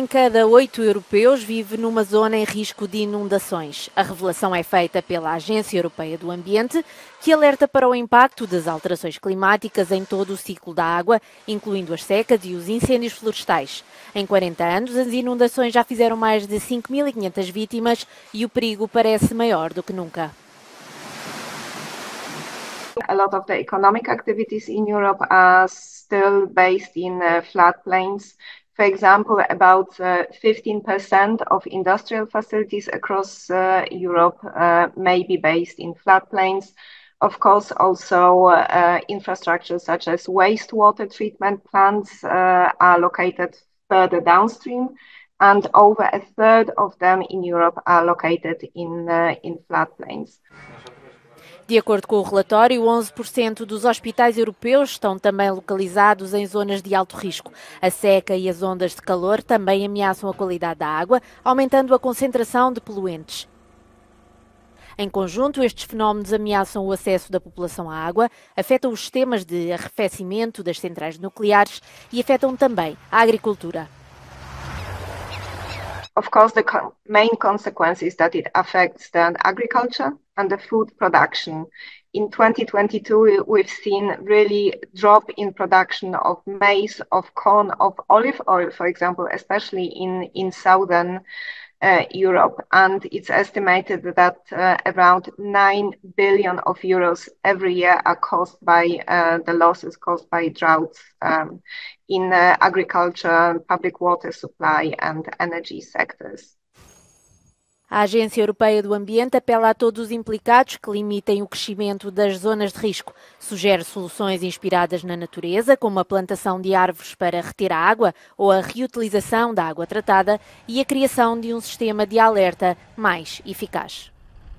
em cada 8 europeus vive numa zona em risco de inundações. A revelação é feita pela Agência Europeia do Ambiente, que alerta para o impacto das alterações climáticas em todo o ciclo da água, incluindo as secas e os incêndios florestais. Em 40 anos, as inundações já fizeram mais de 5.500 vítimas e o perigo parece maior do que nunca. A lot of the economic activities in Europe are still based in floodplains. For example, about 15% of industrial facilities across Europe may be based in floodplains. Of course, also infrastructure such as wastewater treatment plants are located further downstream, and over a third of them in Europe are located in floodplains. De acordo com o relatório, 11% dos hospitais europeus estão também localizados em zonas de alto risco. A seca e as ondas de calor também ameaçam a qualidade da água, aumentando a concentração de poluentes. Em conjunto, estes fenómenos ameaçam o acesso da população à água, afetam os sistemas de arrefecimento das centrais nucleares e afetam também a agricultura. Of course, the main consequence is that it affects the agriculture and the food production. In 2022, we've seen really drop in production of maize, of corn, of olive oil, for example, especially in southern Europe. And it's estimated that around 9 billion of euros every year are caused by the losses caused by droughts in agriculture, public water supply and energy sectors. A Agência Europeia do Ambiente apela a todos os implicados que limitem o crescimento das zonas de risco. Sugere soluções inspiradas na natureza, como a plantação de árvores para reter a água ou a reutilização da água tratada e a criação de um sistema de alerta mais eficaz.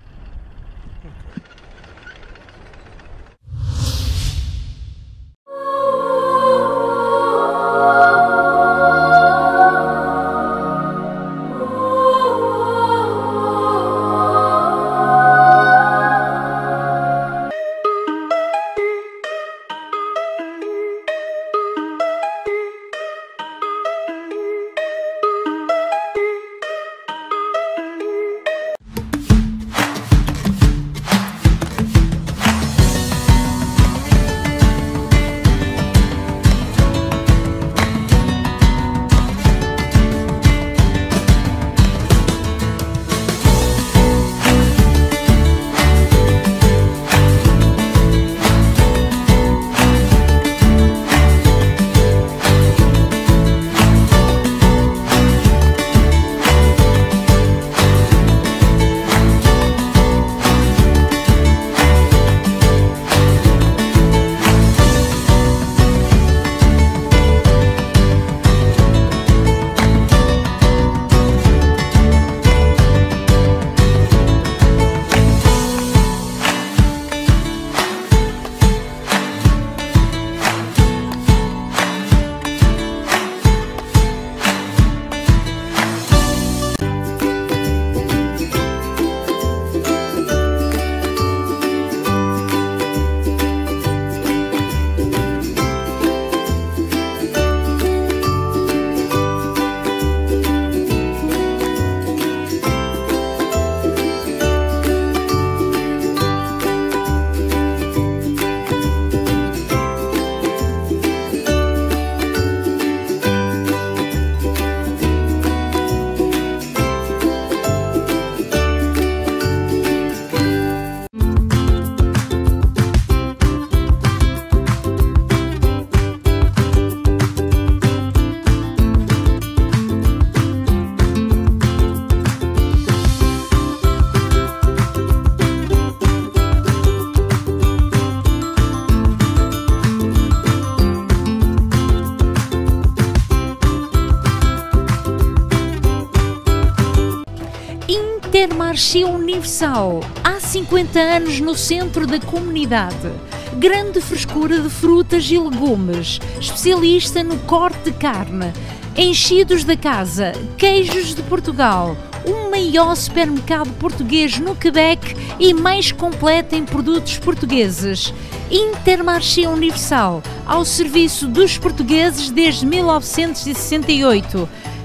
Intermarché Universal, há 50 anos no centro da comunidade. Grande frescura de frutas e legumes, especialista no corte de carne, enchidos da casa, queijos de Portugal, o maior supermercado português no Quebec e mais completo em produtos portugueses. Intermarché Universal, ao serviço dos portugueses desde 1968.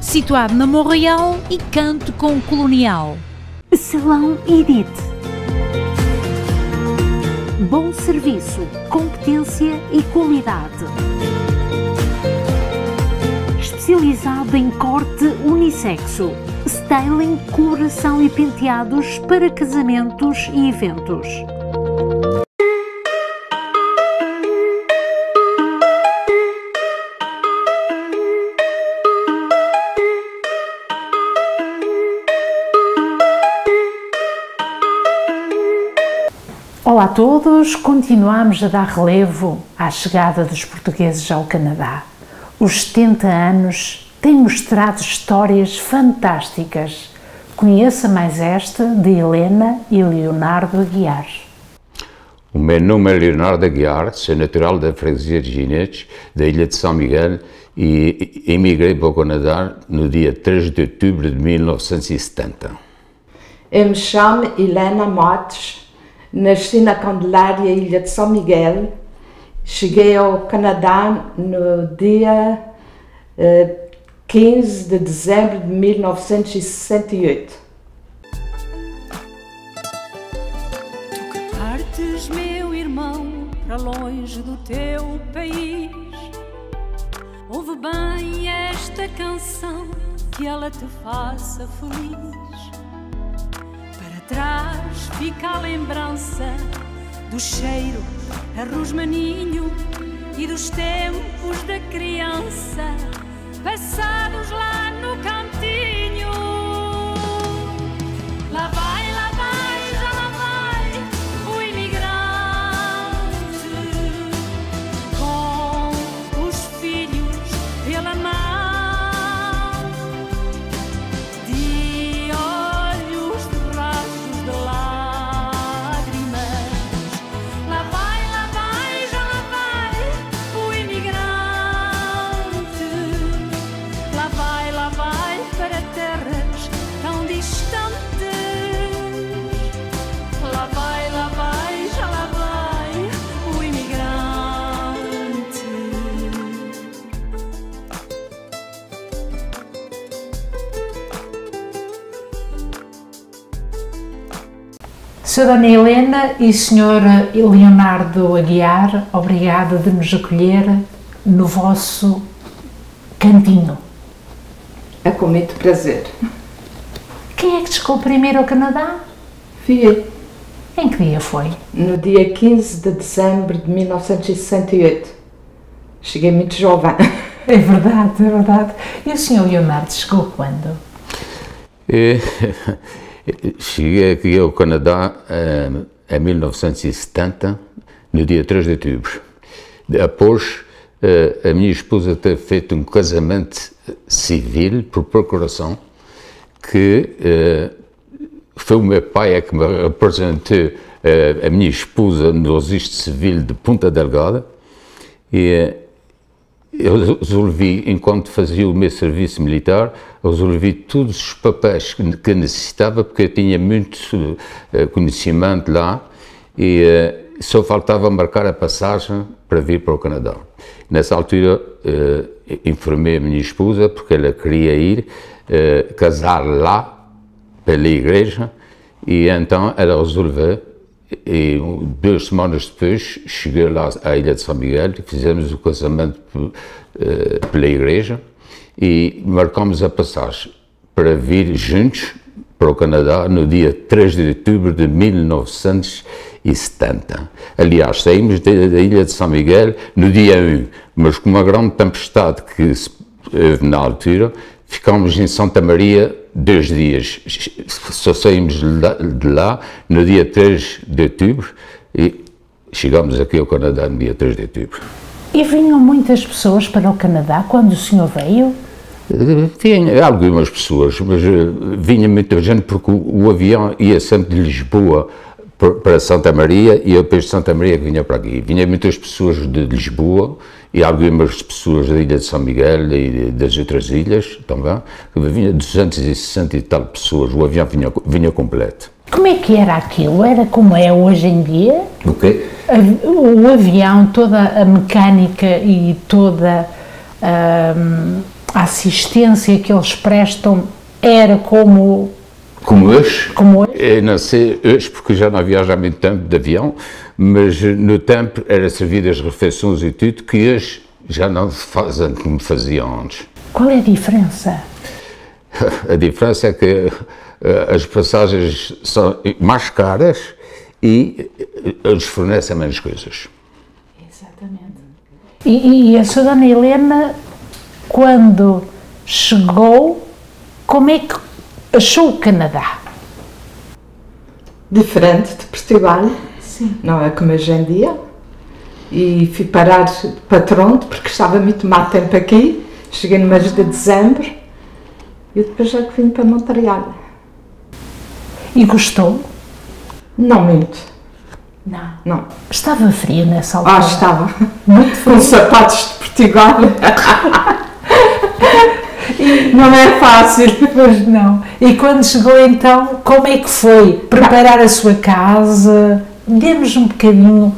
situado na Montreal e canto com colonial. Salão Edith. Bom serviço, competência e qualidade. Especializado em corte unissexo, styling, coloração e penteados para casamentos e eventos. Olá a todos, continuamos a dar relevo à chegada dos portugueses ao Canadá. Os 70 anos têm mostrado histórias fantásticas. Conheça mais esta de Helena e Leonardo Aguiar. O meu nome é Leonardo Aguiar, sou natural da freguesia de Ginetes, da ilha de São Miguel, e emigrei para o Canadá no dia 3 de outubro de 1970. Eu me chamo Helena Matos, nasci na Candelária, ilha de São Miguel. Cheguei ao Canadá no dia 15 de dezembro de 1968. Tu que partes, meu irmão, para longe do teu país, ouve bem esta canção, que ela te faça feliz. Para trás fica a lembrança do cheiro a rosmaninho e dos tempos da criança passados lá no cantinho. Lá vai, já lá vai o imigrante com os filhos pela mão, de olhos de rastros de lágrimas. Lá vai, já lá vai o imigrante. Lá vai para terras tão distantes. Lá vai, já lá vai o imigrante. Sra. Dona Helena e Sra. Leonardo Aguiar, obrigada de nos acolher no vosso cantinho. É com muito prazer. Quem é que chegou primeiro ao Canadá? Fui Em que dia foi? no dia 15 de dezembro de 1968. Cheguei muito jovem. É verdade, é verdade. E o Sr. Leonardo chegou quando? Cheguei aqui ao Canadá em 1970, no dia 3 de outubro. Após a minha esposa ter feito um casamento civil por procuração, que foi o meu pai que me apresentou a minha esposa no registro civil de Ponta Delgada, e eu resolvi, enquanto fazia o meu serviço militar, eu resolvi todos os papéis que necessitava, porque eu tinha muito conhecimento lá, e só faltava marcar a passagem para vir para o Canadá. Nessa altura, informei a minha esposa, porque ela queria ir casar lá, pela igreja, e então ela resolveu, e 2 semanas depois cheguei lá à Ilha de São Miguel, fizemos o casamento pela igreja e marcamos a passagem para vir juntos para o Canadá no dia 3 de outubro de 1970. Aliás, saímos da Ilha de São Miguel no dia 1, mas com uma grande tempestade que houve na altura, ficámos em Santa Maria 2 dias, só saímos de lá no dia 3 de outubro e chegámos aqui ao Canadá no dia 3 de outubro. E vinham muitas pessoas para o Canadá quando o senhor veio? Vinha algumas pessoas, mas vinha muita gente porque o avião ia sempre de Lisboa para Santa Maria e eu depois de Santa Maria que vinha para aqui. Vinha muitas pessoas de Lisboa e algumas pessoas da Ilha de São Miguel e das outras ilhas também. Vinha 260 e tal pessoas, o avião vinha completo. Como é que era aquilo? Era como é hoje em dia? O quê? O avião, toda a mecânica e toda a assistência que eles prestam era como hoje? Como hoje? Eu não sei hoje, porque já não viajo há muito tempo de avião, mas no tempo era servido as refeições e tudo, que hoje já não se fazem como faziam antes. Qual é a diferença? A diferença é que as passagens são mais caras e eles fornecem menos coisas. Exatamente. E a sua dona Helena, quando chegou, como é que achou o Canadá? Diferente de Portugal, Sim. não é como hoje em dia. E fui parar para Toronto, porque estava muito má tempo aqui. Cheguei no mês de dezembro e depois já que vim para Montreal. E gostou? Não muito, Não. não. Estava frio nessa altura? Estava. Muito frio. Com sapatos de Portugal. Não é fácil. Pois não. E quando chegou então, como é que foi preparar a sua casa? Dê-nos um bocadinho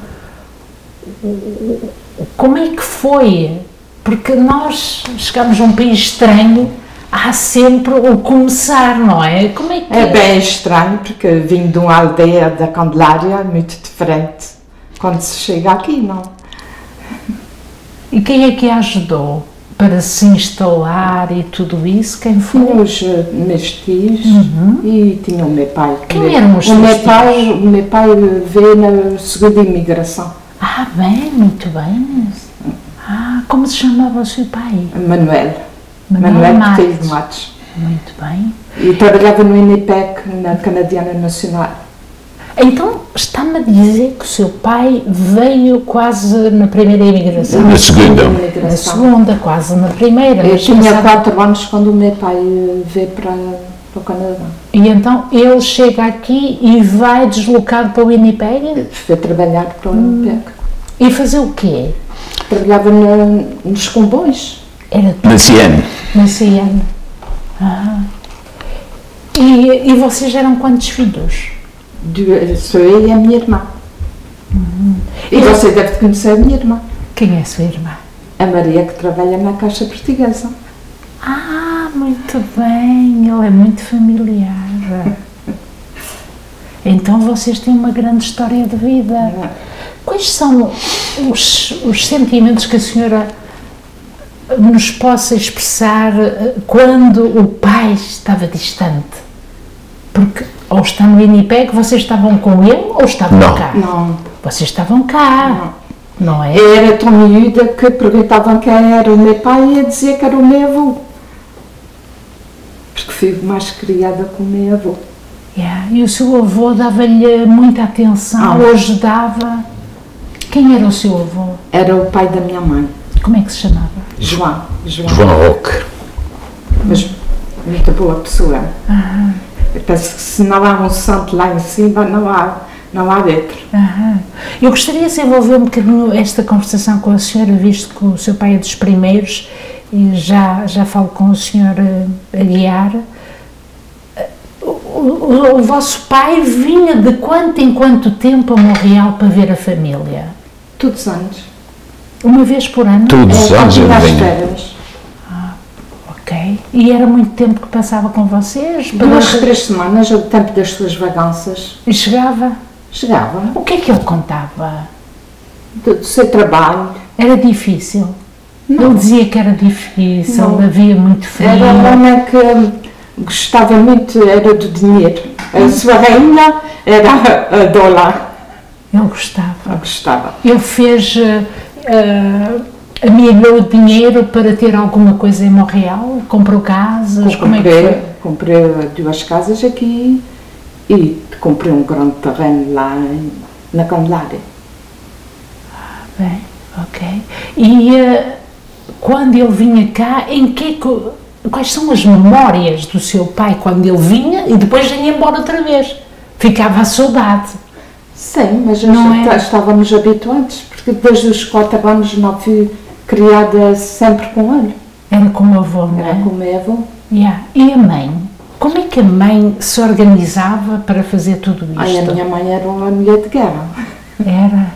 como é que foi? Porque nós chegamos a um país estranho, há sempre o começar, não é? Como é que É bem estranho, porque vim de uma aldeia da Candelária, muito diferente quando se chega aqui, não? E quem é que a ajudou para se instalar e tudo isso? Quem foi? Tinha os meus tios e tinha o meu pai. Quem eram os o meu teus pai? O meu pai veio na segunda imigração. Ah, bem, muito bem. Ah, como se chamava o seu pai? Manuel Botelho de Matos. Muito bem. E trabalhava no INIPEC, na Canadiana Nacional. Então, está-me a dizer que o seu pai veio quase na primeira imigração? Na segunda. Na segunda, quase na primeira. Eu mas tinha pensava- 4 anos quando o meu pai veio para o Canadá. E então ele chega aqui e vai deslocado para o Winnipeg Foi trabalhar para o INIPEC. e fazer o quê? Trabalhava nos comboios. Era Na CN. na CN. Ah. E vocês eram quantos filhos? Sou eu e a minha irmã. E você deve conhecer a minha irmã, Quem é a sua irmã? a Maria, que trabalha na Caixa Portuguesa. Ah, muito bem, ele é muito familiar. Então vocês têm uma grande história de vida. Quais são os sentimentos que a senhora nos possa expressar quando o pai estava distante? Porque ou está no Winnipeg, vocês estavam com ele ou estavam Não. cá? Não, Vocês estavam cá, não é? era tão miúda que perguntavam quem era o meu pai e ia dizer que era o meu avô. Porque fui mais criada com o meu avô. Yeah. E o seu avô dava-lhe muita atenção, ou ajudava? Quem era o seu avô? Era o pai da minha mãe, Como é que se chamava? João. João Roque. Mas muito boa pessoa. Eu penso que se não há um santo lá em cima, não há outro. Aham. Eu gostaria de desenvolver um bocadinho esta conversação com a senhora, visto que o seu pai é dos primeiros e já falo com o senhor a guiar. O vosso pai vinha de quanto em quanto tempo a Montreal para ver a família? Todos os anos. Uma vez por ano? Todos os anos ele às vinha. férias. Ok. E era muito tempo que passava com vocês? 2, 3 semanas, o tempo das suas vacanças. E chegava? Chegava O que é que ele contava? do seu trabalho. Era difícil? Não. Ele dizia que era difícil, Não. havia muito frio. Era um homem que gostava muito, era do dinheiro. A sua rainha era a dólar. Ele gostava. Gostava. Ele fez, amealhou dinheiro para ter alguma coisa em Montreal? Comprou casas? Como é que foi? Comprei 2 casas aqui e comprei um grande terreno lá na Candelária. Bem, ok. E quando ele vinha cá, quais são as memórias do seu pai quando ele vinha e depois vinha embora outra vez? Ficava a saudade. Sim, mas Não é? estávamos habituados, porque desde os 4 anos não fui criada sempre com ele. Era como avô, não é? Era com o meu avô. Yeah. E a mãe? Como é que a mãe se organizava para fazer tudo isto? Ai, a minha mãe era uma mulher de guerra. Era.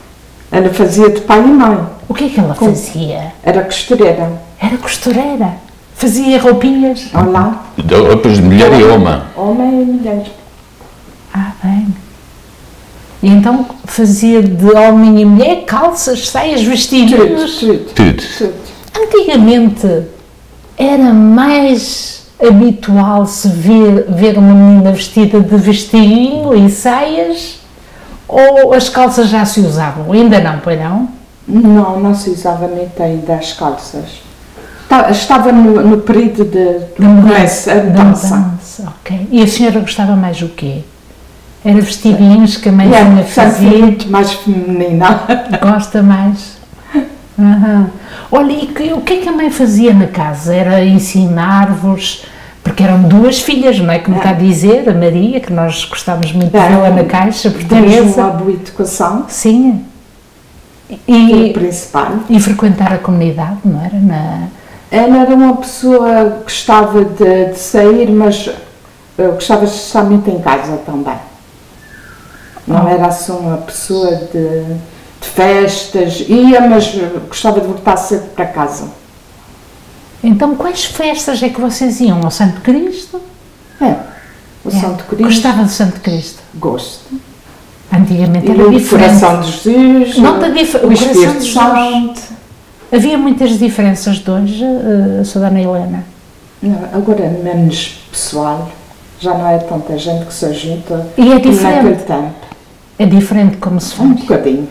Ela fazia de pai e mãe. O que é que ela fazia? Era costureira. Era costureira. Fazia roupinhas? Olá. De roupas de mulher e homem. Homem e mulher. Ah, bem. E então fazia de homem e mulher calças, saias, vestidinhos? Tudo. Antigamente era mais habitual se ver uma menina vestida de vestidinho e saias, ou as calças já se usavam? Ainda não, pois não? Não se usava muito ainda as calças. Estava no período de mudança. a dança. Ok. E a senhora gostava mais do quê? Era vestidinhos que a mãe Sempre fazia? muito mais feminina. Gosta mais? Aham. Olha, e o que é que a mãe fazia na casa? Era ensinar-vos, porque eram duas filhas, não é? Como está a dizer, a Maria, que nós gostávamos muito de vê-la na Caixa Temos Portuguesa. uma boa educação. Sim. O principal. E frequentar a comunidade, não era? Ela era uma pessoa que gostava de sair, mas gostava de estar muito em casa também. Não era assim uma pessoa de festas, ia, mas gostava de voltar cedo para casa. Então, quais festas é que vocês iam? Ao Santo Cristo? O Santo Cristo. Gostava do Santo Cristo? Gosto. Antigamente era E o diferente. coração de Jesus, Não, o Espírito Santo. Havia muitas diferenças de hoje, Sra. Dona Helena? Não, agora é menos pessoal, já não é tanta gente que se junta. E é como diferente? naquele tempo. É diferente como se faz? Um bocadinho.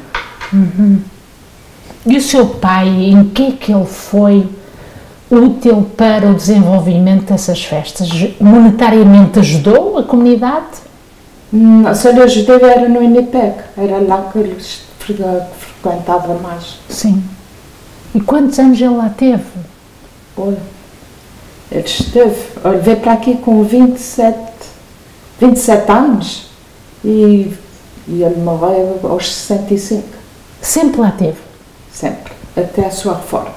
E o seu pai, em que ele foi útil para o desenvolvimento dessas festas? Monetariamente ajudou a comunidade? Se ele ajudou era no INIPEC, era lá que ele frequentava mais. Sim. E quantos anos ele lá teve? Olha, ele veio para aqui com 27 anos e ele morreu aos 65. Sempre lá teve? Sempre, até a sua reforma.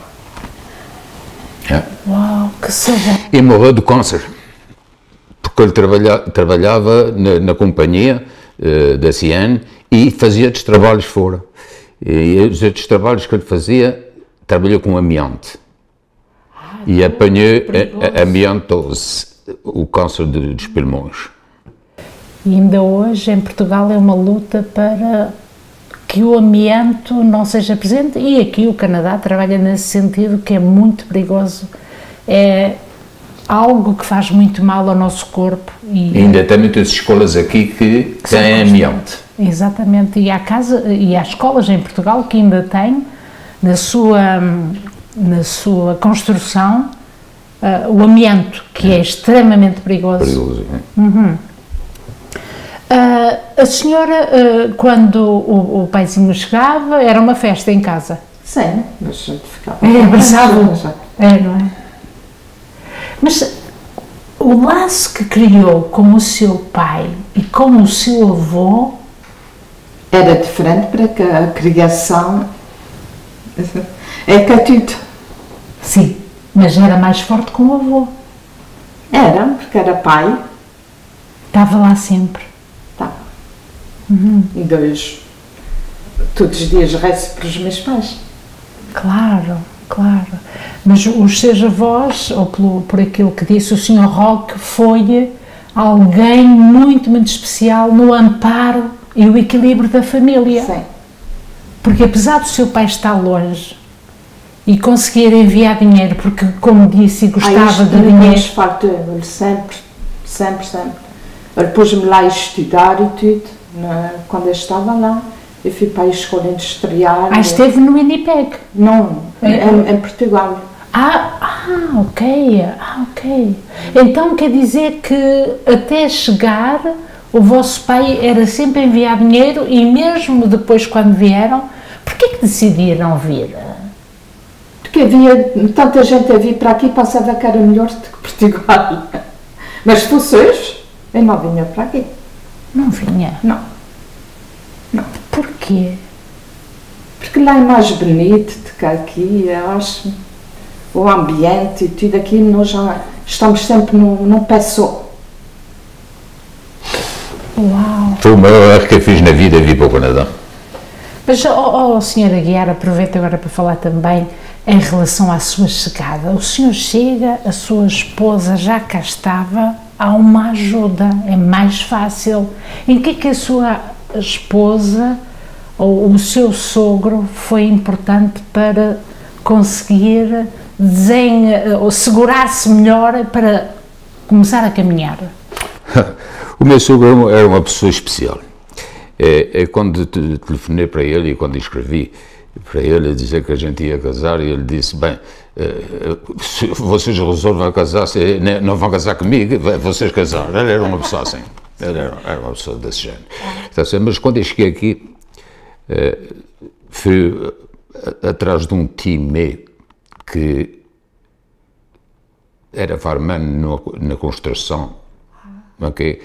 Uau, que saudade! E morreu de câncer, porque ele trabalhava na companhia da CN e fazia outros trabalhos fora. E os outros trabalhos que ele fazia, trabalhou com amianto. E apanhou amiantose, o câncer dos pulmões. E ainda hoje em Portugal é uma luta para que o amianto não seja presente, e aqui o Canadá trabalha nesse sentido, que é muito perigoso. É algo que faz muito mal ao nosso corpo. E ainda tem muitas escolas aqui que têm amianto. Exatamente, e há escolas em Portugal que ainda têm na sua construção o amianto, que é extremamente perigoso. A senhora, quando o paizinho chegava, era uma festa em casa? Sim, mas a gente ficava... abraçava. Não é? Mas o laço que criou com o seu pai e com o seu avô... Era diferente para que a criação... É que é tudo. Sim, mas era mais forte com o avô. Era, porque era pai. Estava lá sempre. Tá. E todos os dias rezo para os meus pais. Claro, claro. Mas os seus avós, ou por aquilo que disse o Sr. Roque, foi alguém muito, muito especial no amparo e o equilíbrio da família. Sim. Porque apesar do seu pai estar longe e conseguir enviar dinheiro, porque, como disse, gostava de dinheiro... Ele sempre. Ele pôs-me lá a estudar e tudo, quando eu estava lá. Eu fui para a escola industrial. Esteve no INIPEC? Não, em Portugal. Ok. Então quer dizer que até chegar o vosso pai era sempre a enviar dinheiro, e mesmo depois quando vieram, porquê que decidiram vir? Porque havia tanta gente a vir para aqui, pensava que era melhor do que Portugal. Mas se fosse hoje, eu não vinha para aqui. Não vinha? Não. Porquê? Porque lá é mais bonito do que aqui, eu acho. O ambiente e tudo aqui, nós já estamos sempre num pé só. Uau! Foi o maior erro que eu fiz na vida, vir para o Canadá. Mas, Sr. Aguiar, aproveito agora para falar também em relação à sua chegada. O senhor chega, a sua esposa já cá estava, há uma ajuda, é mais fácil. Em que é que a sua esposa ou o seu sogro foi importante para conseguir ou segurar-se melhor para começar a caminhar? O meu sogro era uma pessoa especial. Quando telefonei para ele e quando escrevi para ele a dizer que a gente ia casar, ele disse, bem, vocês resolvem a casar, não vão casar comigo, vocês casar. Ele era uma pessoa assim, ele era uma pessoa desse género. Mas quando eu cheguei aqui, fui atrás de um time que era farman na construção, ok?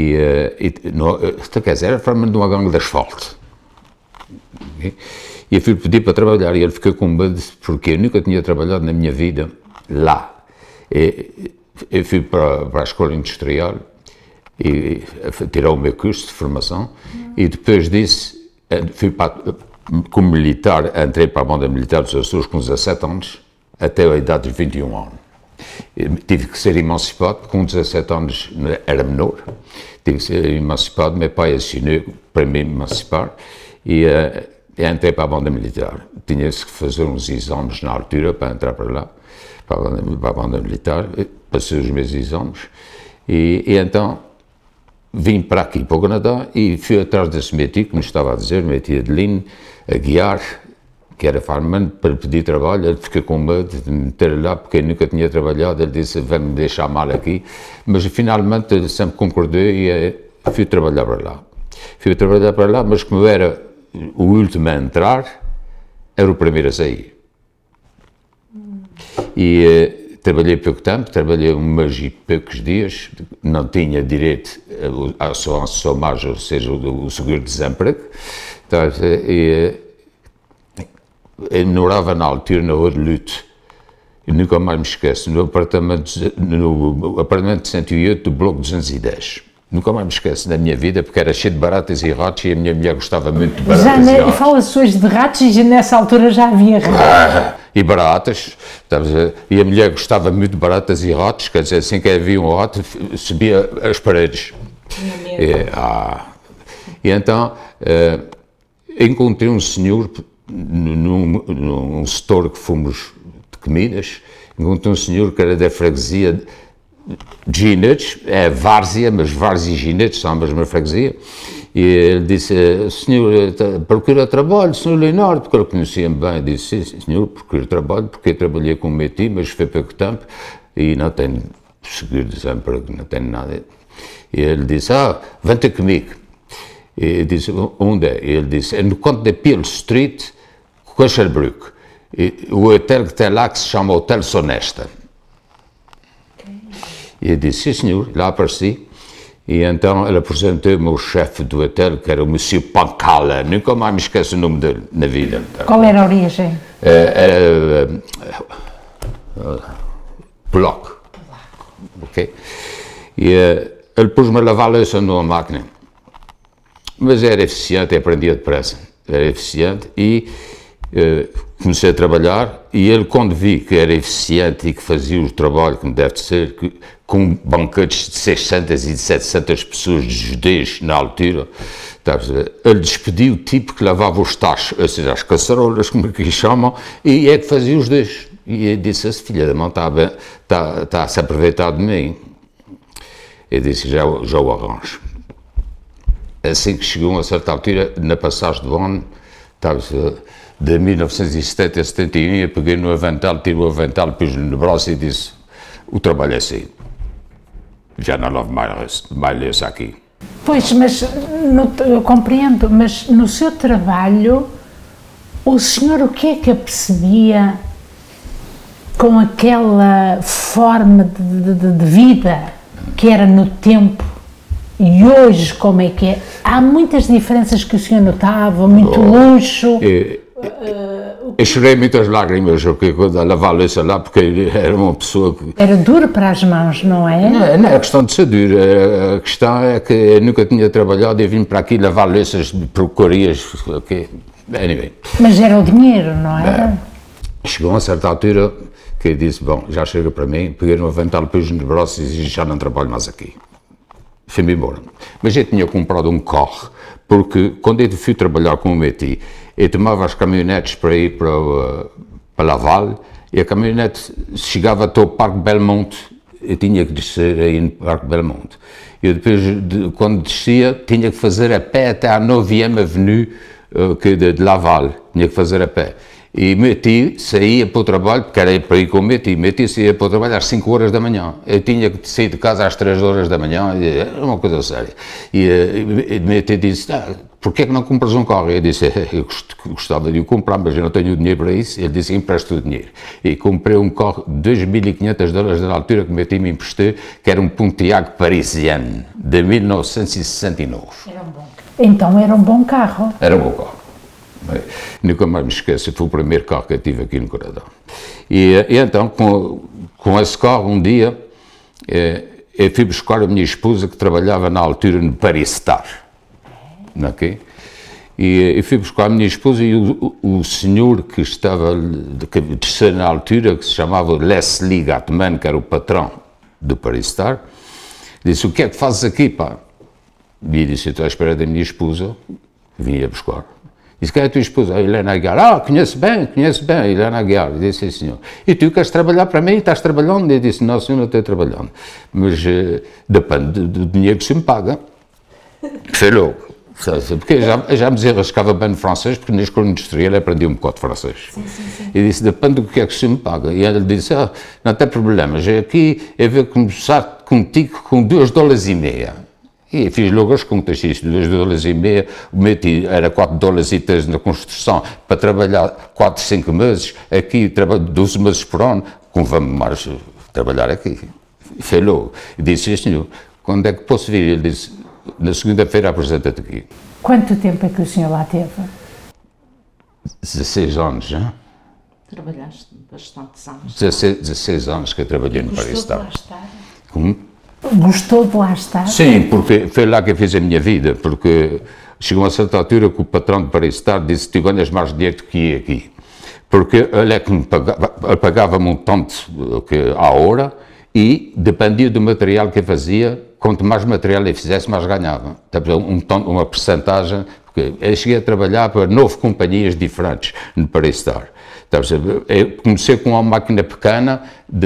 Quer dizer, era farman de uma gangue de asfalto. Okay? E eu fui pedir para trabalhar e ele ficou com medo porque eu nunca tinha trabalhado na minha vida lá. Eu fui para a escola industrial e tirar o meu curso de formação e depois disso fui como militar, entrei para a banda militar dos Açores com 17 anos até a idade de 21 anos. Tive que ser emancipado, com 17 anos era menor, tive que ser emancipado, meu pai assinou para me emancipar e entrei para a banda militar. Tinha-se que fazer uns exames na altura para entrar para lá, para a banda militar, passei os meus exames e então vim para aqui, para o Canadá, e fui atrás desse meu tio, como estava a dizer, meu tio Adelino Aguiar, que era farman, para pedir trabalho. Ele ficou com medo de me meter lá, porque eu nunca tinha trabalhado. Ele disse, vai-me deixar mal aqui. Mas finalmente ele sempre concordou e fui trabalhar para lá. Fui trabalhar para lá, mas como eu era o último a entrar, era o primeiro a sair. E trabalhei pouco tempo, trabalhei umas e poucos dias, não tinha direito à somagem, ou seja, o seguro-desemprego. Eu morava na altura na Rua de Luto, e nunca mais me esqueço, no apartamento 108 do bloco 210. Nunca mais me esqueço na minha vida, porque era cheio de baratas e ratos e a minha mulher gostava muito de baratas e ratos. Fala-se hoje de ratos e nessa altura já havia ratos. E baratas, e a mulher gostava muito de baratas e ratos, quer dizer, assim que havia um rato, subia as paredes. E então, encontrei um senhor num store que fomos de comidas, encontrei um senhor que era da freguesia de Ginetes, é Várzea, mas Várzea e Ginetes são a mesma freguesia, e ele disse, senhor, procura trabalho, senhor Leonardo, porque ele conhecia-me bem, disse, sim, senhor, procura trabalho, porque eu trabalhei com o meu tio, mas foi pouco tempo, e não tenho seguro-desemprego, não tenho nada. E ele disse, vem ter comigo. E eu disse, onde é? E ele disse, é no canto da Peel Street, Coachelbrook, o hotel que tem lá que se chama Hotel Sonesta. E eu disse, sim senhor, lá apareci. E então ele apresentou-me o chefe do hotel, que era o Monsieur Pancala, nunca mais me esqueço o nome dele na vida. Qual era a origem? Era Polaco. Ok? E ele pôs-me a lavar a louça numa máquina. Mas era eficiente, aprendia depressa. Era eficiente e comecei a trabalhar, e ele, quando vi que era eficiente e que fazia o trabalho como deve ser, com banquetes de 600 e de 700 pessoas de judeus na altura, ele despediu o tipo que lavava os tachos, ou seja, as caçarolas, como aqui chamam, e é que fazia os dois. E ele disse, esse filho da mão está a se aproveitar de mim. Eu disse, já o arranjo. Assim que chegou a certa altura, na passagem do ano, de 1970 a 71, eu peguei no avental, tirei o avental, pus-lhe no braço e disse, o trabalho é assim, já não lavo mais louça aqui. Pois, mas eu compreendo, mas no seu trabalho, o senhor o que é que apercebia com aquela forma de vida que era no tempo? E hoje, como é que é? Há muitas diferenças que o senhor notava, muito luxo. Eu chorei muitas lágrimas quando a lavar a louça lá, porque era uma pessoa que... Era duro para as mãos, não é? Não é questão de ser duro, a questão é que eu nunca tinha trabalhado e vim para aqui lavar louças de porcarias, okay? Anyway. Mas era o dinheiro, não era? Chegou a uma certa altura que eu disse, bom, já chega para mim, peguei no avental, pus nos braços e já não trabalho mais aqui. Fui-me embora. Mas eu tinha comprado um carro, porque quando eu fui trabalhar com o Meti, eu tomava as caminhonetes para ir para Laval, e a caminhonete chegava até o Parque Belmont, eu tinha que descer aí no Parque Belmont. E depois, quando descia, tinha que fazer a pé até à 9e Avenue de Laval, tinha que fazer a pé. E Meti saía para o trabalho, porque era para ir com o Meti saía para o trabalho às 5 horas da manhã. Eu tinha que sair de casa às 3 horas da manhã, era uma coisa séria. E Meti disse, porquê é que não compras um carro? Eu disse, eu gostava de o comprar, mas eu não tenho dinheiro para isso. Ele disse, empresta o dinheiro. E comprei um carro de $2.500 na altura que Meti me emprestou, que era um Pontiac Parisienne, de 1969. Era um bom. Então era um bom carro. Era um bom carro. Nunca mais me esqueço, foi o primeiro carro que eu tive aqui no Canadá. E então, com esse carro, um dia, eu fui buscar a minha esposa, que trabalhava na altura no Paris-Star. Okay? E fui buscar a minha esposa e o senhor que estava de na altura, que se chamava Leslie Gatman, que era o patrão do Paris-Star, disse, o que é que fazes aqui, pá? E eu disse, eu estou à espera da minha esposa, vim a buscar. Disse, quem é a tua esposa? A Helena Aguiar. Conheço bem, a Helena Aguiar. Eu disse, sim, senhor. E tu queres trabalhar para mim? Estás trabalhando? Eu disse, não, senhor, não estou trabalhando. Mas depende do dinheiro que se me paga. Foi louco. Porque eu já me desenrascava bem no francês, porque na escola industrial aprendi um bocado de francês. Sim. E disse, depende do que é que se me paga. E ele disse, não tem problema, aqui eu vou começar contigo com $2,50. E fiz logo as contas, isso, $2,50, o Meti era $4 na construção, para trabalhar 4, 5 meses, aqui trabalho 12 meses por ano, convém-me mais trabalhar aqui. Foi logo. E disse, senhor, quando é que posso vir? Ele disse, na segunda-feira apresenta-te aqui. Quanto tempo é que o senhor lá teve? 16 anos, já? Trabalhaste bastantes anos. 16 anos que eu trabalhei no Paris-Star. Gostou de lá estar? Sim, porque foi lá que eu fiz a minha vida, porque chegou a uma certa altura que o patrão de Paris-Star disse que tu ganhas mais dinheiro do que eu aqui. Porque ele é que me pagava-me um tanto à hora e dependia do material que eu fazia, quanto mais material eu fizesse, mais ganhava. Uma percentagem, porque eu cheguei a trabalhar para 9 companhias diferentes no Paris-Star. Eu comecei com uma máquina pequena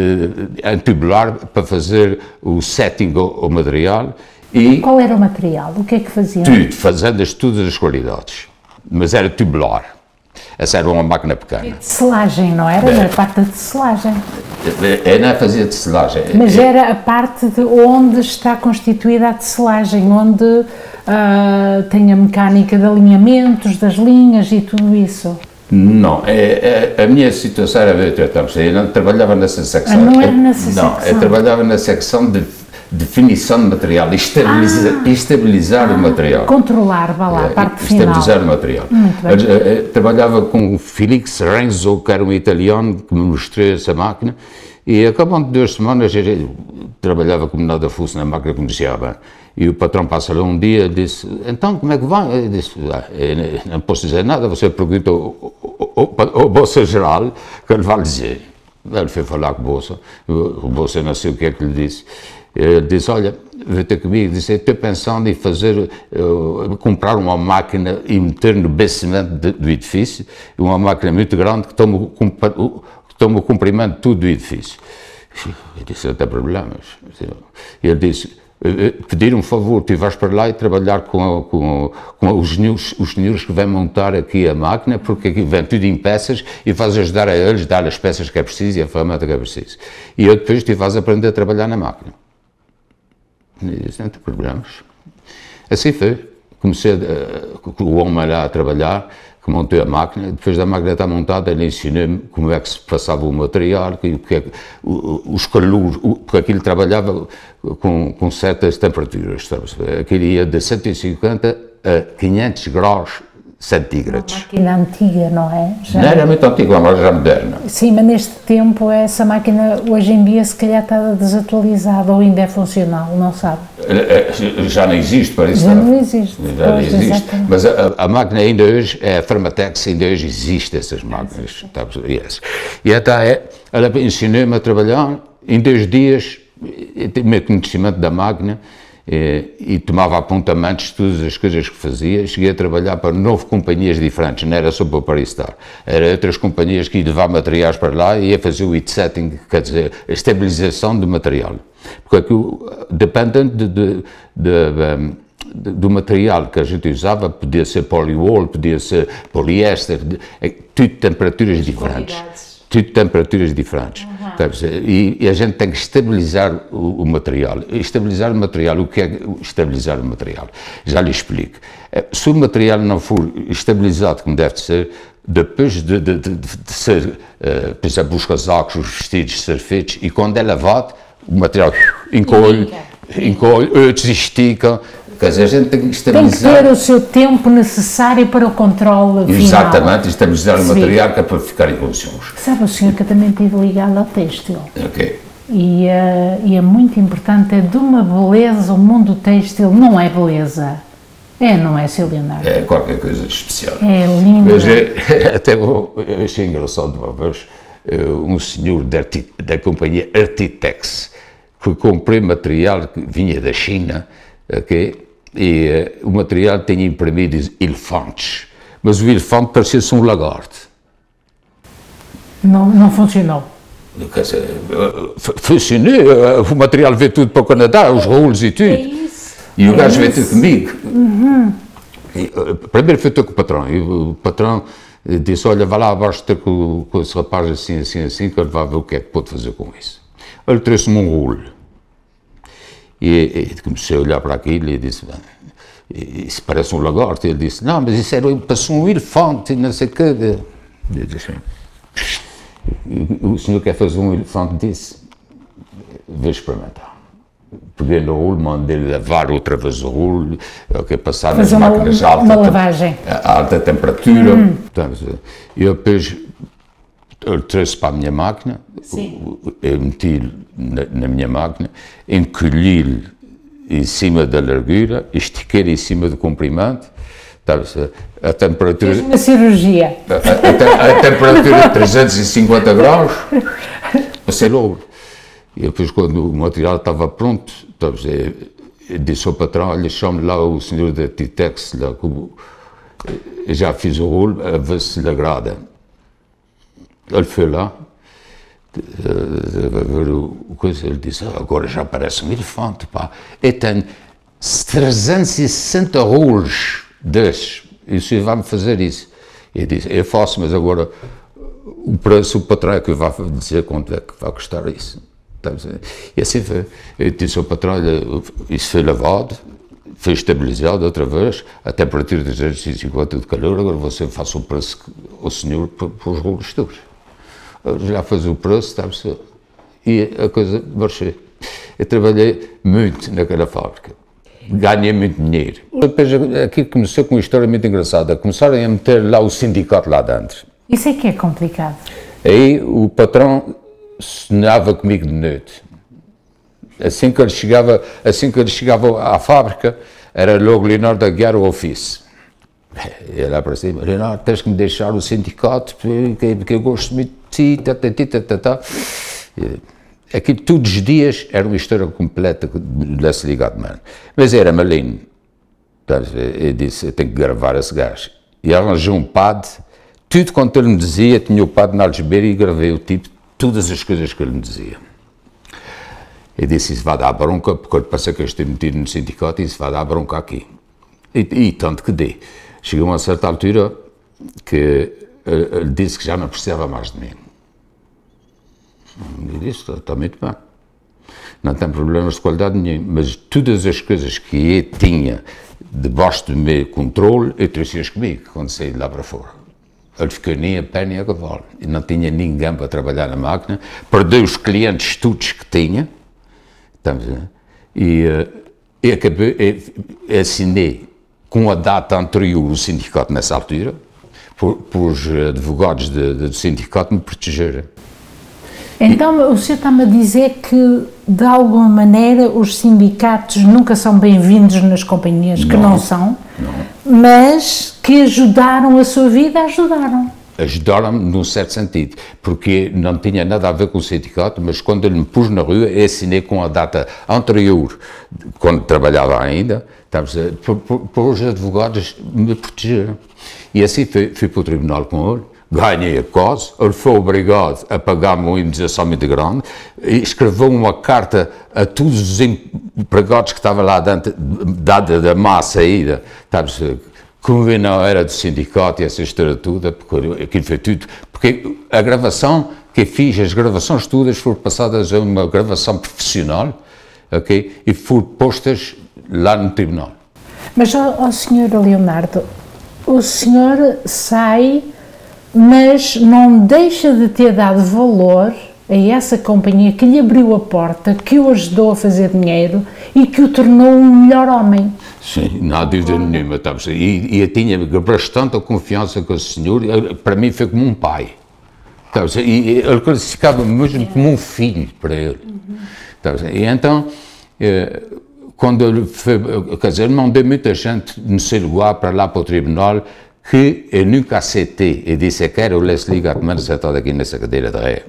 de tubular para fazer o setting ao material. E qual era o material? O que é que fazia? Tudo, fazendo todas as qualidades. Mas era tubular. Essa era uma máquina pequena. Selagem, não era? Era a parte de selagem. Eu não fazia de selagem. Mas era a parte de onde está constituída a tecelagem, onde tem a mecânica de alinhamentos, das linhas e tudo isso. Não, a minha situação era bem tratada. Eu não trabalhava nessa secção. Não era nessa secção? Não, eu trabalhava na secção de definição de material, estabilizar o material. Controlar, vá lá, a parte final. Estabilizar o material. Trabalhava com o Felix Renzo, que era um italiano, que me mostrou essa máquina, e acabando de 2 semanas, eu trabalhava como nada fosse na máquina, como dizia bem. E o patrão passa lá um dia e disse, então, como é que vai? Eu disse, não posso dizer nada, você pergunta ao Bolsa-Geral, que ele vai dizer. Ele foi falar com o Bolsa, o Bolsa não sei o que é que lhe disse. Ele disse, olha, vem ter comigo, disse, estou pensando em comprar uma máquina e meter no basement do edifício, uma máquina muito grande que toma o comprimento todo do edifício. Eu disse, não tem problemas. Ele disse, pedir um favor, tu vais para lá e trabalhar com os senhores que vêm montar aqui a máquina, porque aqui vem tudo em peças e vais ajudar a eles, dar as peças que é preciso e a ferramenta que é preciso. E eu depois tu vais aprender a trabalhar na máquina. E disse, não tem problemas. Assim foi. Comecei com o homem lá a trabalhar, que montou a máquina, depois da máquina estar montada, ele ensinou-me como é que se passava o material, os calores, porque aquilo trabalhava com certas temperaturas, aquilo ia de 150 a 500 graus centígrados. Máquina antiga, não é? Já... Não era muito antiga, mas já moderna. Sim, mas neste tempo essa máquina hoje em dia se calhar está desatualizada ou ainda é funcional, não sabe? Já não existe, parece. Já não existe. Já não Pois, existe. exatamente. Mas a máquina ainda hoje, a Pharmatex ainda hoje existe, essas máquinas. Yes. E então ela ensinou-me a trabalhar em 2 dias, o meu conhecimento da máquina, e tomava apontamentos de todas as coisas que fazia. Cheguei a trabalhar para 9 companhias diferentes, não era só para o Paristar, era outras companhias que iam levar materiais para lá e ia fazer o heat setting, quer dizer, a estabilização do material. Porque aquilo, dependendo do material que a gente usava, podia ser poliwol, podia ser poliéster, tudo temperaturas diferentes. Tudo temperaturas diferentes. E a gente tem que estabilizar o material. Estabilizar o material, o que é estabilizar o material? Já lhe explico. Se o material não for estabilizado como deve ser, depois de ser, por exemplo, os casacos, os vestidos ser feitos, e quando é lavado, o material encolhe, outros esticam. Quer dizer, a gente tem que estabilizar. Tem que ter o seu tempo necessário para o controle final. Exatamente, estabilizar o material que é para ficar em condições. Sabe, o senhor que eu também estive ligado ao têxtil. Ok. E é muito importante, é de uma beleza, o mundo têxtil não é beleza. Não é, Sr. Leonardo? É qualquer coisa de especial. É lindo. Mas até eu achei engraçado uma vez, um senhor da companhia Artitex, que comprei material que vinha da China, ok? E o material tinha imprimido elefantes, mas o elefante parecia-se um lagarto. Não funcionou. Quer dizer, funcionou, o material veio tudo para o Canadá, os rolos e tudo. É isso. E o gajo veio ter comigo. E, primeiro foi ter com o patrão, e o patrão disse, olha, vai lá abaixo ter com esse rapaz assim, que ele vai ver o que é que pode fazer com isso. Ele trouxe-me um rolo. E comecei a olhar para aquilo e disse, isso parece um lagarto. Ele disse, não, mas isso passou um elefante, não sei o quê. Eu disse, o senhor quer fazer um elefante disso? Vou experimentar. Peguei no rolo, mandei-lhe lavar outra vez o rolo, passar nas máquinas de alta temperatura. E eu depois ele trouxe para a minha máquina, eu meti-lhe na minha máquina, encolhi-lhe em cima da largura, estiquei-lhe em cima do comprimento, a temperatura... Fez uma cirurgia. A temperatura de 350 graus, passei logo. E depois, quando o material estava pronto, eu disse ao patrão, olha, chame lá o senhor da Titex, lá, eu já fiz o rolo, a ver se lhe agrada. Ele foi lá, ele disse, agora já parece um elefante, pá. E tem 360 rolos desses, e o senhor vai-me fazer isso. Eu disse, eu faço, mas agora o preço, o patrão é que vai dizer quanto é que vai custar isso. E assim foi. Eu disse ao patrão, olha, isso foi lavado, foi estabilizado outra vez, a temperatura de 350 de calor, agora você faça o preço ao senhor para os rolos todos. Eu já fazia o preço, e a coisa marchou. Eu trabalhei muito naquela fábrica, ganhei muito dinheiro. Depois aqui começou com uma história muito engraçada, começaram a meter lá o sindicato lá dentro. Isso é que é complicado. Aí o patrão sonhava comigo de noite. Assim que ele chegava à fábrica, era logo Leonardo Aguiar o ofício. Ele lá para cima, Leonardo, tens que me deixar o sindicato, porque eu gosto muito de ti, Aquilo todos os dias era uma história completa desse ligado, mano. Mas era maligno. Eu disse, eu tenho que gravar esse gajo. E arranjou um pad, tudo quanto ele me dizia, tinha o pad na algebeira e gravei o tipo, todas as coisas que ele me dizia. Eu disse, isso vai dar bronca, porque ele pensa que eu estou metido no sindicato e isso vai dar bronca aqui. E tanto que dei. Chegou a uma certa altura que ele disse que já não precisava mais de mim. Eu disse, está muito bem. Não tem problemas de qualidade nenhum, mas todas as coisas que eu tinha debaixo do meu controle, eu trouxe-as comigo, quando saí de lá para fora. Ele ficou nem a pé nem a cavalo. E não tinha ninguém para trabalhar na máquina, perdeu os clientes todos que tinha, e acabei, assinei com a data anterior o sindicato nessa altura, para os advogados do sindicato me protegerem. Então, o senhor está-me a dizer que, de alguma maneira, os sindicatos nunca são bem-vindos nas companhias, que não são, mas que ajudaram a sua vida, ajudaram. Ajudaram-me num certo sentido, porque não tinha nada a ver com o sindicato, mas quando ele me pus na rua, eu assinei com a data anterior, quando trabalhava ainda, para os advogados me protegeram. E assim fui para o tribunal com ele, ganhei a causa, ele foi obrigado a pagar-me uma indenização muito grande, e escreveu uma carta a todos os empregados que estavam lá dentro, dada da má saída, como eu não era do sindicato e essa história toda, porque aquilo foi tudo, porque a gravação que eu fiz, as gravações todas foram passadas a uma gravação profissional, ok? E foram postas lá no tribunal. Mas, ó Sr. Leonardo, o senhor sai, mas não deixa de ter dado valor a essa companhia que lhe abriu a porta, que o ajudou a fazer dinheiro e que o tornou um melhor homem. Sim, não há dúvida nenhuma. E eu tinha bastante confiança com o senhor, para mim foi como um pai. E ele classificava-me mesmo como um filho para ele. E então, quando ele foi, quer dizer, ele mandou muita gente no seu lugar para lá para o tribunal, que eu nunca aceitei. Eu disse, eu quero o Leslie Gatman sentado aqui nessa cadeira de ré.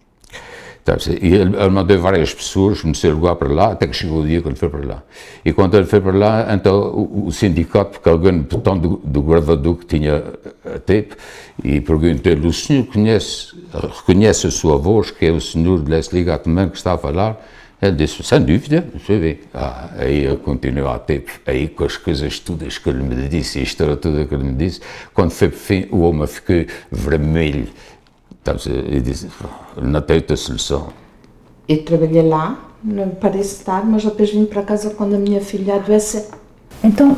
E ele mandou várias pessoas no seu lugar para lá, até que chegou o dia que ele foi para lá. E quando ele foi para lá, então o sindicato carregou no botão do gravador que tinha a tape e perguntou-lhe, o senhor reconhece a sua voz, que é o senhor Leslie Gatman que está a falar? Ele disse, sem dúvida, você vê. Aí eu continuei a tape, aí com as coisas todas que ele me disse, a história toda que ele me disse, quando foi por fim, o homem ficou vermelho. Eu disse, não tem outra solução. Eu trabalhei lá, não me parece estar, mas depois vim para casa quando a minha filha adoeceu. Então,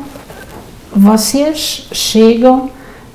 vocês chegam,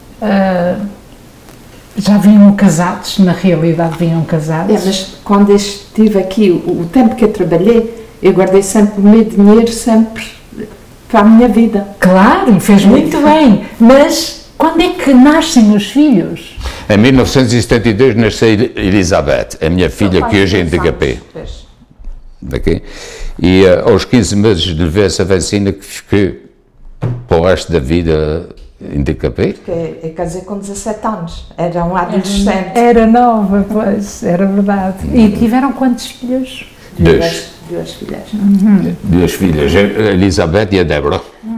já vinham casados, na realidade vinham casados. Mas quando eu estive aqui, o tempo que eu trabalhei, eu guardei sempre o meu dinheiro, sempre para a minha vida. Claro, fez muito bem, mas quando é que nascem os filhos? Em 1972 nasceu Elizabeth, a minha filha, que hoje é em DHP. Okay? E aos 15 meses de levar essa vacina que ficou para o resto da vida em DHP. Porque eu casei com 17 anos, era um adolescente. Era nova, pois, era verdade. E tiveram quantos filhos? Duas filhas. Duas filhas, a Elizabeth e a Débora.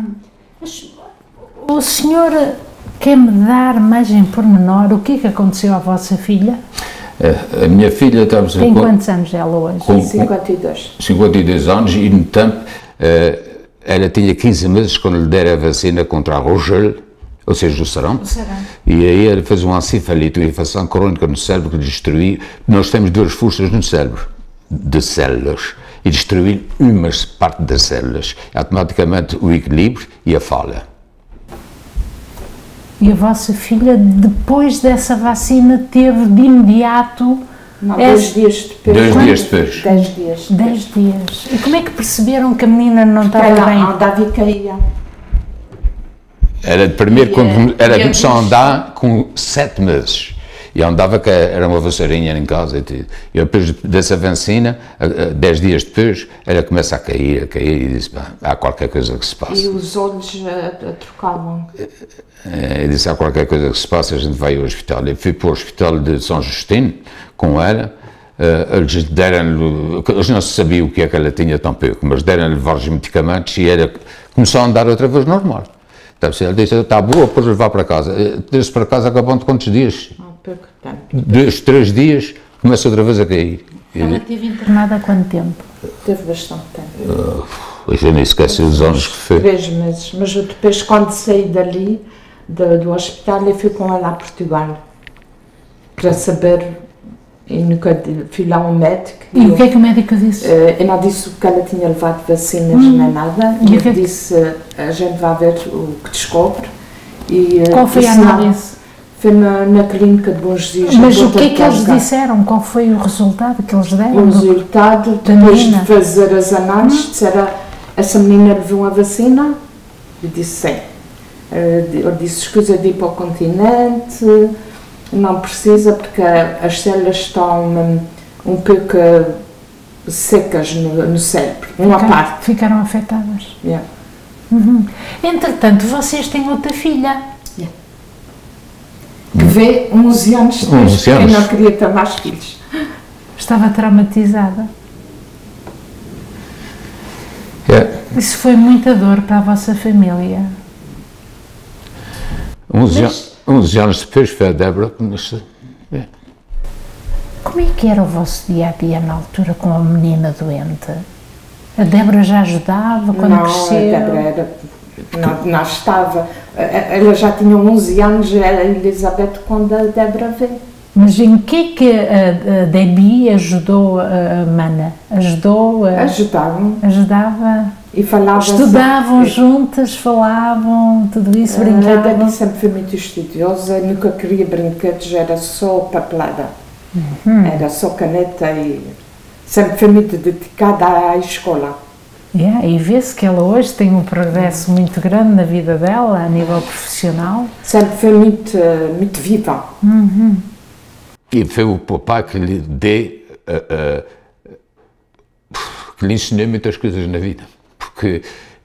O senhor quer-me dar mais em pormenor o que é que aconteceu à vossa filha? A minha filha tem quantos anos ela hoje? Com 52. 52 anos e, no tempo, ela tinha 15 meses quando lhe deram a vacina contra a rougeole, ou seja, o sarampo. E aí ela fez uma encefalite, uma infecção crónica no cérebro que destruiu. Nós temos duas forças no cérebro, de células, e destruiu uma parte das células, automaticamente o equilíbrio e a fala. E a vossa filha, depois dessa vacina, teve de imediato... Não, 10 dias depois. 10 dias depois. 10 dias. 10 dias. E como é que perceberam que a menina não estava bem? Ela andava e caía. Ela, primeiro, quando ela começou a andar com 7 meses. E andava, que era uma vassourinha em casa e tudo. E depois dessa vacina, 10 dias depois, ela começa a cair e disse, há qualquer coisa que se passa. E os olhos trocavam. Eu disse, há qualquer coisa que se passa, a gente vai ao hospital. Eu fui para o hospital de São Justino, com ela, eles deram-lhe, eles não sabiam o que é que ela tinha tão pouco, mas deram-lhe vários medicamentos e ela começou a andar outra vez normal. Ela disse, está boa, depois levar para casa. Desde para casa acabam de quantos dias? Pouco tempo. 2, 3 dias, começa outra vez a cair. Ela esteve internada há quanto tempo? Teve bastante tempo. Eu nem esqueci os anos que foi. 3 meses, mas eu depois, quando saí dali, do hospital, eu fui com ela a Portugal, para saber, e nunca fui lá um médico. E o que é que o médico disse? Eu não disse que ela tinha levado vacinas nem nada, e eu disse, a gente vai ver o que descobre. E, qual foi a análise? Foi na clínica de Bom Jesus. Mas o que é que eles disseram? Qual foi o resultado que eles deram? O resultado, depois de fazer as análises, disseram, essa menina levou a vacina? Eu disse sim. Eu disse, escusa de ir para o continente, não precisa porque as células estão um pouco secas no cérebro, uma parte. Ficaram afetadas. Yeah. Entretanto, vocês têm outra filha. Que vê 11 anos depois, porque eu não queria ter mais filhos. Estava traumatizada. Yeah. Isso foi muita dor para a vossa família. 11 anos depois foi a Débora que nasceu. Como é que era o vosso dia-a-dia na altura com a menina doente? A Débora já ajudava quando cresceu? Não, a Débora não estava. Ela já tinha 11 anos, era a Elizabeth, quando a Débora veio. Mas em que a Debbie ajudou a Mana? Ajudava? E falavam. Estudavam juntas, falavam, tudo isso, brincavam? A Debbie sempre foi muito estudiosa, nunca queria brinquedos, era só papelada. Era só caneta e sempre foi muito dedicada à escola. E vê-se que ela hoje tem um progresso muito grande na vida dela, a nível profissional. Sempre foi muito viva. E foi o papai que lhe que lhe ensinou muitas coisas na vida. Porque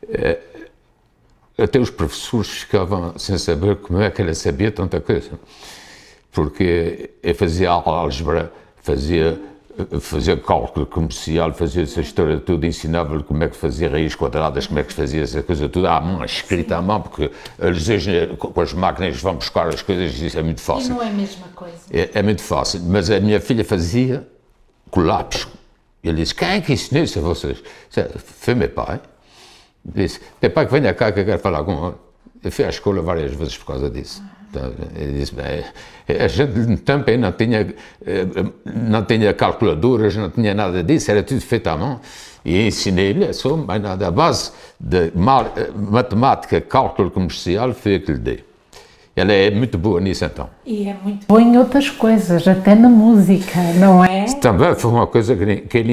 até os professores ficavam sem saber como é que ela sabia tanta coisa. Porque eu fazia álgebra, fazia cálculo comercial, fazia essa história toda, ensinava-lhe como é que fazia raízes quadradas, como é que fazia essa coisa toda à mão, escrita à mão, porque eles hoje com as máquinas vão buscar as coisas e isso é muito fácil. E não é a mesma coisa. É muito fácil, mas a minha filha fazia com lápis. Ele disse, quem é que ensinou isso a vocês? Foi meu pai. Disse, teu pai que venha cá que eu quero falar com ele. Eu fui à escola várias vezes por causa disso. Então, ele disse, bem, a gente também não tinha calculadoras, não tinha nada disso, era tudo feito à mão. E ensinei-lhe só, mais nada, a base de matemática, cálculo comercial, foi a que lhe dei. Ela é muito boa nisso, então. E é muito boa em outras coisas, até na música, não é? Também foi uma coisa que eu lhe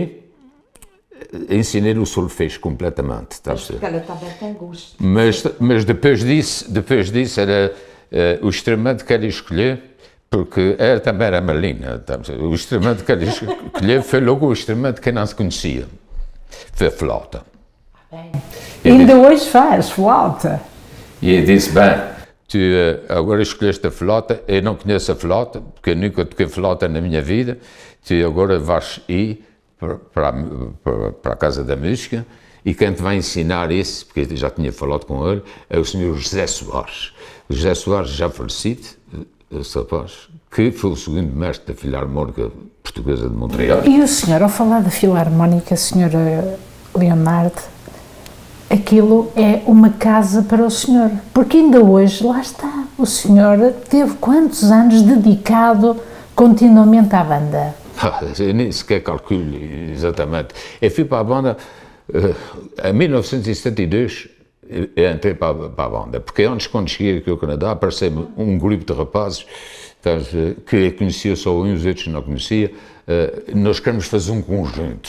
ensinei o solfejo completamente, está a perceber? Porque ela também tem gosto. Mas depois disso era o instrumento que ela escolheu, porque ela também era malina, está a perceber? O instrumento que ela escolheu foi logo o instrumento que não se conhecia, foi a flauta. Ainda hoje faz flauta. E eu disse, bem, tu agora escolheste a flauta, eu não conheço a flauta, porque eu nunca toquei flauta na minha vida, tu agora vais ir para a Casa da Música e quem te vai ensinar isso, porque eu já tinha falado com ele, é o Sr. José Soares. O José Soares já falecido, esse rapaz, que foi o segundo mestre da Filarmónica Portuguesa de Montreal. E o senhor, ao falar da Filarmónica, Sr. Leonardo, aquilo é uma casa para o senhor, porque ainda hoje, lá está, o senhor teve quantos anos dedicado continuamente à banda? Eu nem sequer calculo exatamente. Eu fui para a banda em 1972, eu entrei para a banda, porque antes, quando cheguei aqui ao Canadá, apareceu-me um grupo de rapazes que eu conhecia só um e os outros não conhecia. Nós queremos fazer um conjunto.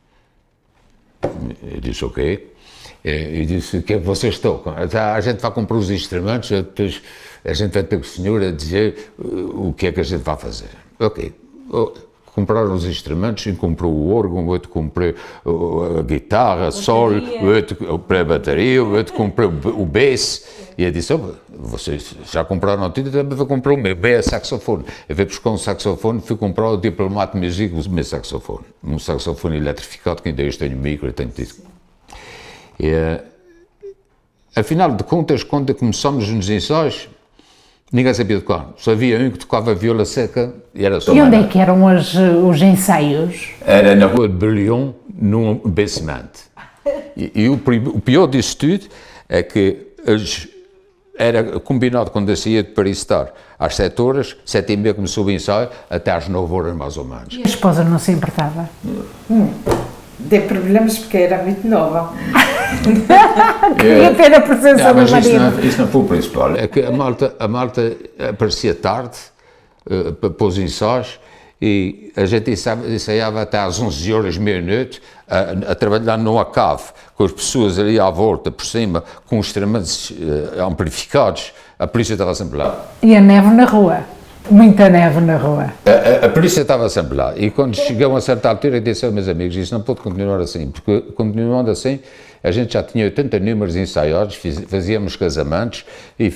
Eu disse, ok. Eu disse, o que é que vocês tocam? A gente vai comprar os instrumentos, depois a gente vai ter com o senhor a dizer o que é que a gente vai fazer. Ok. Compraram os instrumentos, um comprou o órgão, o outro comprou a guitarra, sol, o outro comprou a bateria, o outro comprou o bass. E eu disse, vocês já compraram tudo, também vou comprar o meu bass, saxofone. Eu fui buscar um saxofone, fui comprar o Diplomate Music, o meu saxofone. Um saxofone eletrificado, que ainda hoje tenho micro, tenho tudo. E, afinal de contas, quando começamos nos ensaios, ninguém sabia tocar. Só havia um que tocava viola seca e era só. E onde é que eram os ensaios? Era na rua de Berlioz, num basement. E o pior disso tudo é que era combinado quando eu saía de Paris estar às 7 horas, 7h30 começou o ensaio, até às 9 horas mais ou menos. E a esposa não se importava? Dei problemas porque era muito nova. Queria ter a presença do marido. Isso não foi o principal, é que a malta aparecia tarde para os ensaios e a gente ensaiava até às 11 horas, meia-noite, a trabalhar numa cave, com as pessoas ali à volta, por cima, com instrumentos amplificados. A polícia estava sempre lá. E a neve na rua? Muita neve na rua. A polícia estava sempre lá. E quando chegou a uma certa altura, eu disse aos meus amigos, isso não pode continuar assim, porque continuando assim, a gente já tinha 80 números ensaiados, fazíamos casamentos e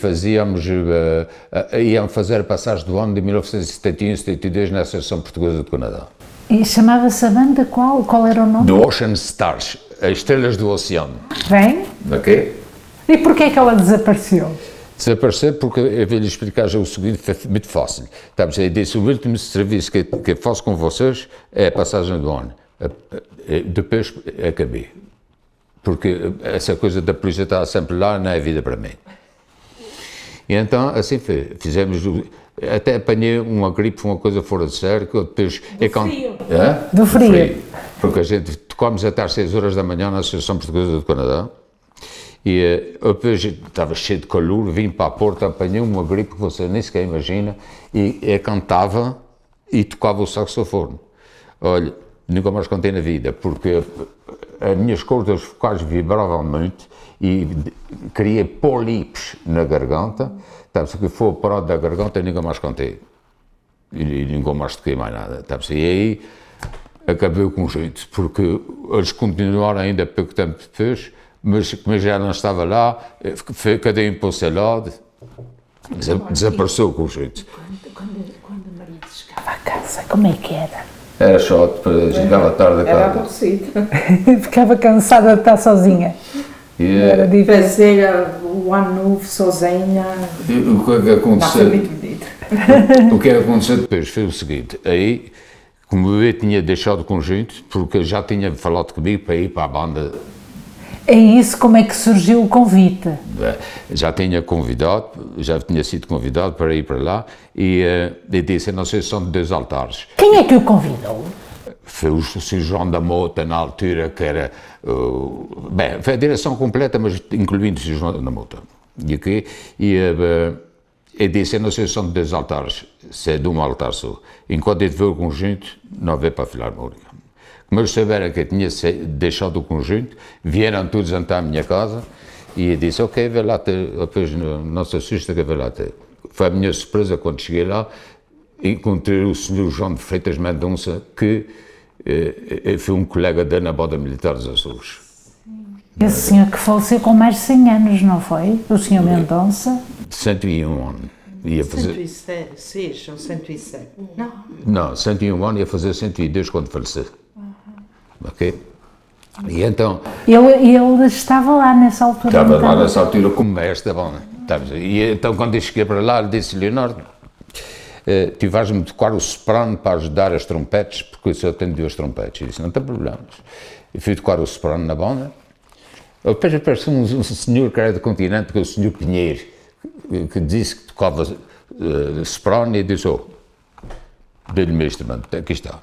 íamos fazer a passagem do ano de 1971 e 72 na Associação Portuguesa do Canadá. E chamava-se a banda qual? Qual era o nome? The Ocean Stars, as estrelas do oceano. Bem, Ok? e porquê é que ela desapareceu? Desapareceu porque eu vou lhe explicar já o seguinte, foi muito fácil. Eu disse, o último serviço que eu faço com vocês é a passagem do ano. Depois acabei. Porque essa coisa da polícia estava sempre lá, não é vida para mim. E então, assim foi. Fizemos, até apanhei uma gripe, uma coisa fora de sério, que depois... frio. Do frio. Porque a gente tocámos até às 6 horas da manhã na Associação Portuguesa do Canadá. E depois estava cheio de calor, vim para a porta, apanhei uma gripe que você nem sequer imagina, e eu cantava e tocava o saxofone. Olha, nunca mais cantei na vida, porque as minhas cordas vocais vibravam muito e criei pólipos na garganta, se que for parado da garganta, eu nunca mais cantei. E nunca mais toquei mais nada. E aí acabei o conjunto, porque eles continuaram ainda pouco tempo depois, mas como eu já não estava lá, cadê um para o seu lado, desapareceu o conjunto. Quando a Maria chegava a casa, como é que era? Era chato, depois chegava tarde a casa. Era aborrecido. Ficava cansada de estar sozinha. Era difícil. Fazer o ano novo sozinha. O que é que aconteceu? Muito bonito. O que é que aconteceu depois foi o seguinte, aí, como eu tinha deixado o conjunto, porque já tinha falado comigo para ir para a banda. É isso, como é que surgiu o convite? Já tinha sido convidado para ir para lá e disse, não sei, são 2 altares. Quem é que o convidou? Foi o Sr. João da Mota, na altura, que era... foi a direção completa, mas incluindo o Sr. João da Mota. E disse, não sei, são 2 altares, se é de um altar só. Enquanto eu veio o conjunto, não veio para a Filarmónica. Como eles souberam que eu tinha deixado o conjunto, vieram todos jantar à minha casa e eu disse, ok, vai lá ter, depois não se assusta que vai lá ter. Foi a minha surpresa quando cheguei lá, encontrei o Sr. João de Freitas Mendonça, que foi um colega da na Banda Militar dos Açores. Esse senhor que faleceu com mais de 100 anos, não foi? O Sr. Mendonça? 101 anos. Ia fazer... 106 ou 107? Não, 101 anos, ia fazer 102 quando faleceu. Ok? E então... Ele estava lá nessa altura? Estava lá nessa altura como mestre da banda. E então quando eu cheguei para lá, ele disse, Leonardo, tu vais-me tocar o soprano para ajudar as trompetes, porque eu só tenho 2 trompetes. Eu disse, não tem problemas. Eu fui tocar o soprano na banda. Depois apareceu um senhor que era do continente, que é o senhor Pinheiro, que disse que tocava soprano e disse, dei-lhe o meu instrumento, aqui está.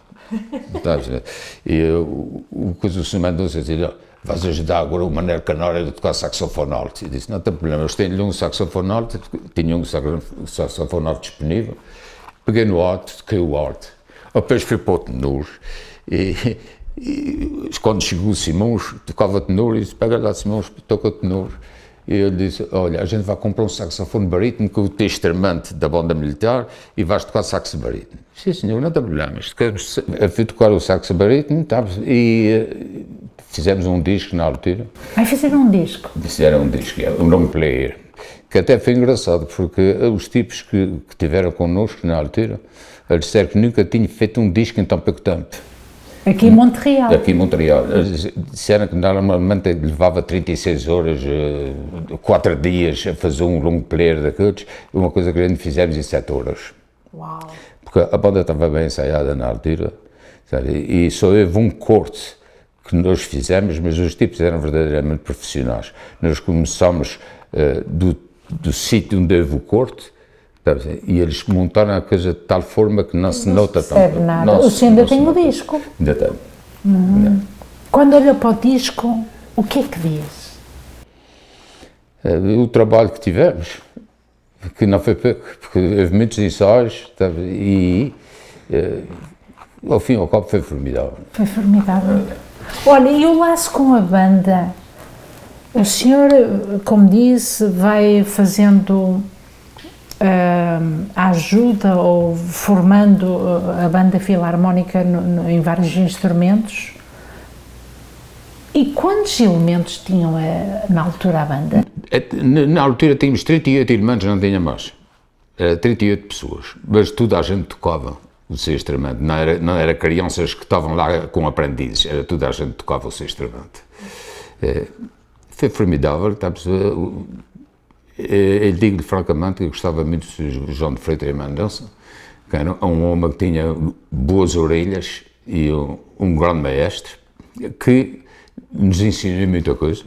E o senhor Mendonça dizia, vais ajudar agora o Manuel Canário a tocar saxofone alto. Eu disse, não tem problema, eu tenho-lhe um saxofone alto, tinha um saxofone alto disponível, peguei no alto, toquei o alto. Depois fui para o tenor, e quando chegou o Simões, tocava tenor, e disse, pega lá Simões, toca o tenor. E ele disse, olha, a gente vai comprar um saxofone barítono com o testramento da banda militar e vais tocar saxo barítono. Sim, senhor, não tem problemas. Eu fui tocar o saxo barítono e fizemos um disco na altura. Vai fazer um disco? Fizeram um disco, um long player, que até foi engraçado, porque os tipos que tiveram connosco na altura, eles disseram que nunca tinham feito um disco em tão pouco tempo. Aqui em Montreal? Aqui em Montreal. Eles disseram que normalmente levava 36 horas, 4 dias a fazer um long player daqueles, uma coisa que a gente fizemos em 7 horas. Uau! Porque a banda estava bem ensaiada na altura, sabe? E só houve um corte que nós fizemos, mas os tipos eram verdadeiramente profissionais. Nós começamos do sítio onde houve o corte, e eles montaram a coisa de tal forma que não se nota tanto. Não se percebe nada. O senhor ainda tem o disco? Ainda tem. Quando olha para o disco, o que é que diz? O trabalho que tivemos, que não foi pouco, porque houve muitos ensaios, e Ao fim e ao cabo foi formidável. Foi formidável. Olha, e o laço com a banda? O senhor, como disse, vai fazendo a ajuda ou formando a banda filarmónica em vários instrumentos. E quantos elementos tinham na altura a banda? Na altura tínhamos 38 elementos, não tinha mais. Era 38 pessoas, mas toda a gente tocava o seu instrumento. Não era crianças que estavam lá com aprendizes, era toda a gente que tocava o seu instrumento. Foi formidável, eu digo-lhe francamente que eu gostava muito do João de Freitas Mendonça, que era um homem que tinha boas orelhas e um grande maestro, que nos ensinou muita coisa.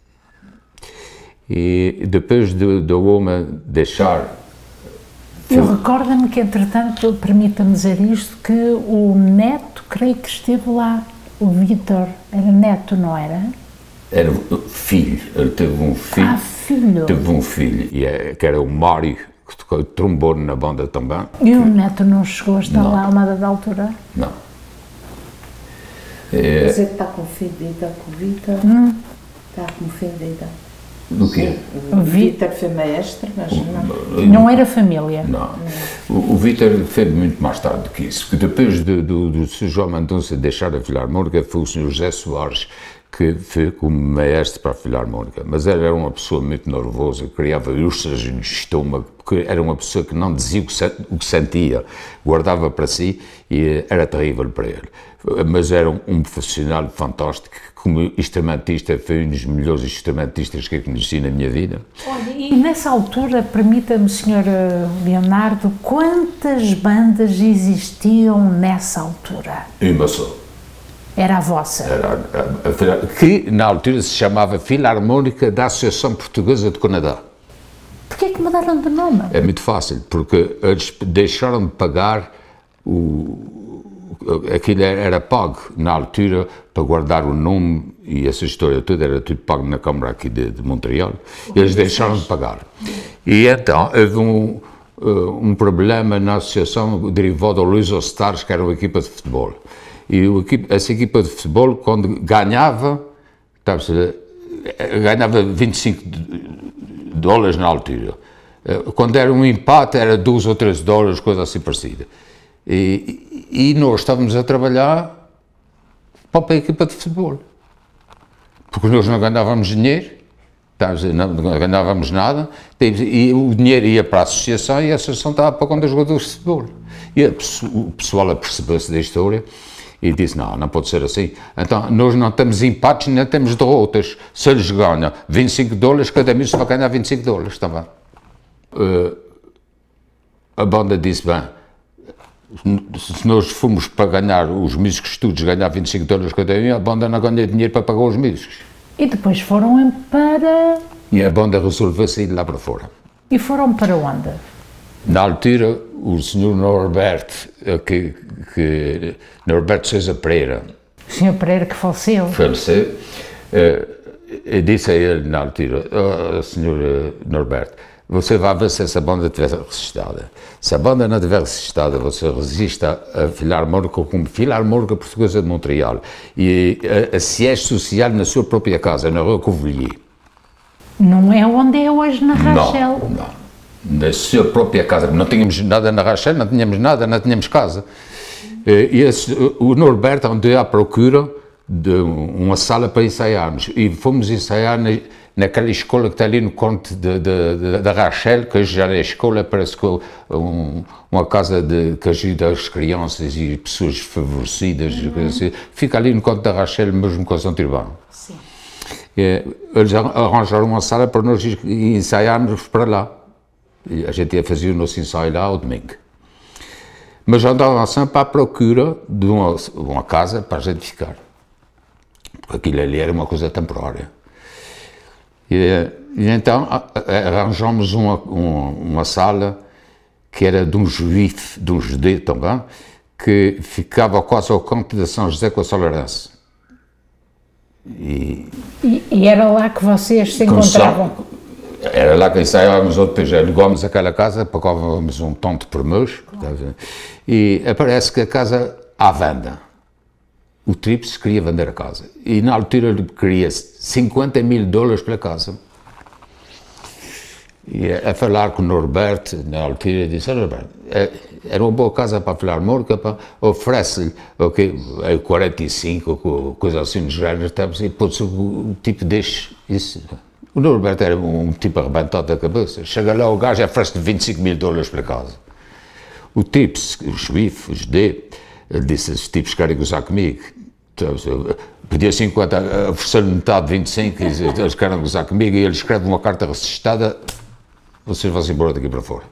E depois do homem deixar... Eu recordo-me que, entretanto, permita-me dizer isto, que o neto, creio que esteve lá, o Vítor, era neto, não era? Era filho, ele teve um filho. Ah, filho! Teve um filho, que era o Mário, que tocou trombone na banda também. E o neto não chegou a estar lá a uma dada altura? Não. Você está confundida com o Vítor? Está confundida. Do quê? O Vítor foi maestro, mas não. Não era família? Não. O Vítor foi muito mais tarde do que isso, porque depois do Sr. João Mendonça deixar a Filarmónica, foi o Sr. José Soares que foi como maestro para a Filarmónica, mas ele era uma pessoa muito nervosa, criava úlceras no estômago, porque era uma pessoa que não dizia o que sentia, guardava para si e era terrível para ele. Mas era um profissional fantástico, como instrumentista foi um dos melhores instrumentistas que eu conheci na minha vida. Olha, e nessa altura, permita-me, Sr. Leonardo, quantas bandas existiam nessa altura? Uma só. Era a vossa? Era que na altura se chamava Filarmónica da Associação Portuguesa do Canadá. Porquê é que mudaram de nome? É muito fácil, porque eles deixaram de pagar aquilo era pago na altura para guardar o nome e essa história toda, era tudo pago na Câmara aqui de Montreal, e eles deixaram de pagar. E então houve um problema na associação derivado ao Luís Stars, que era uma equipa de futebol. E essa equipa de futebol, quando ganhava, ganhava 25 dólares na altura. Quando era um empate, era 2 ou 3 dólares, coisa assim parecida. E nós estávamos a trabalhar para a equipa de futebol. Porque nós não ganhávamos dinheiro, não ganhávamos nada, e o dinheiro ia para a associação e a associação estava para conta dos jogadores de futebol. E o pessoal apercebeu-se da história e disse, não pode ser assim. Então, nós não temos empates, nem temos derrotas. Se eles ganham 25 dólares, cada mês vai ganhar 25 dólares também. A banda disse, bem, se nós fomos para ganhar os músicos todos, ganhar 25 dólares cada um, a banda não ganha dinheiro para pagar os músicos. E depois foram para... E a banda resolveu sair de lá para fora. E foram para onde? Na altura, o Sr. Norberto, Norberto Sousa Pereira. O Sr. Pereira que faleceu? Faleceu. Eu disse a ele na altura, Sr. Norberto, você vai ver se essa banda estiver registada. Se a banda não estiver registada, você resista a Filarmónica como Filarmónica Portuguesa de Montreal e a siège social na sua própria casa, na Rua Covillier. Não é onde é hoje na Rachel? Não. Na sua própria casa. Não tínhamos nada na Rachel, não tínhamos nada, não tínhamos casa. O Norberto andou à procura de uma sala para ensaiarmos e fomos ensaiar naquela escola que está ali no canto da Rachel, que hoje já é escola, parece que uma casa que ajuda as crianças e pessoas desfavorecidas, assim. Fica ali no canto da Rachel, mesmo com a São Urbano. Sim. Eles arranjaram uma sala para nós ensaiarmos para lá. E a gente ia fazer o nosso ensaio lá ao domingo. Mas andava sempre à procura de uma casa para a gente ficar. Porque aquilo ali era uma coisa temporária. E então arranjamos uma sala que era de um juiz, de um judeu também, que ficava quase ao canto da São José com a Solarense. E era lá que vocês se encontravam? Era lá que ensaiávamos, ou depois alugávamos aquela casa, pagávamos um tanto por mês, e aparece que a casa à venda. O Trips queria vender a casa, e na altura ele queria $50.000 pela casa. E a falar com o Norberto, na altura, disse: olha, Norberto, era uma boa casa para a Filarmónica, oferece-lhe 45, coisa assim do género, e pôs-se o tipo deste. O Norberto era um tipo arrebentado da cabeça. Chega lá, o gajo oferece-lhe $25.000 pela casa. O tipo, o juiz, o judeu, ele disse: esses tipos querem gozar comigo. Pedia 50, ofereceu-lhe metade de 25, e eles querem gozar comigo, e ele escreve uma carta registada: vocês vão-se embora daqui para fora.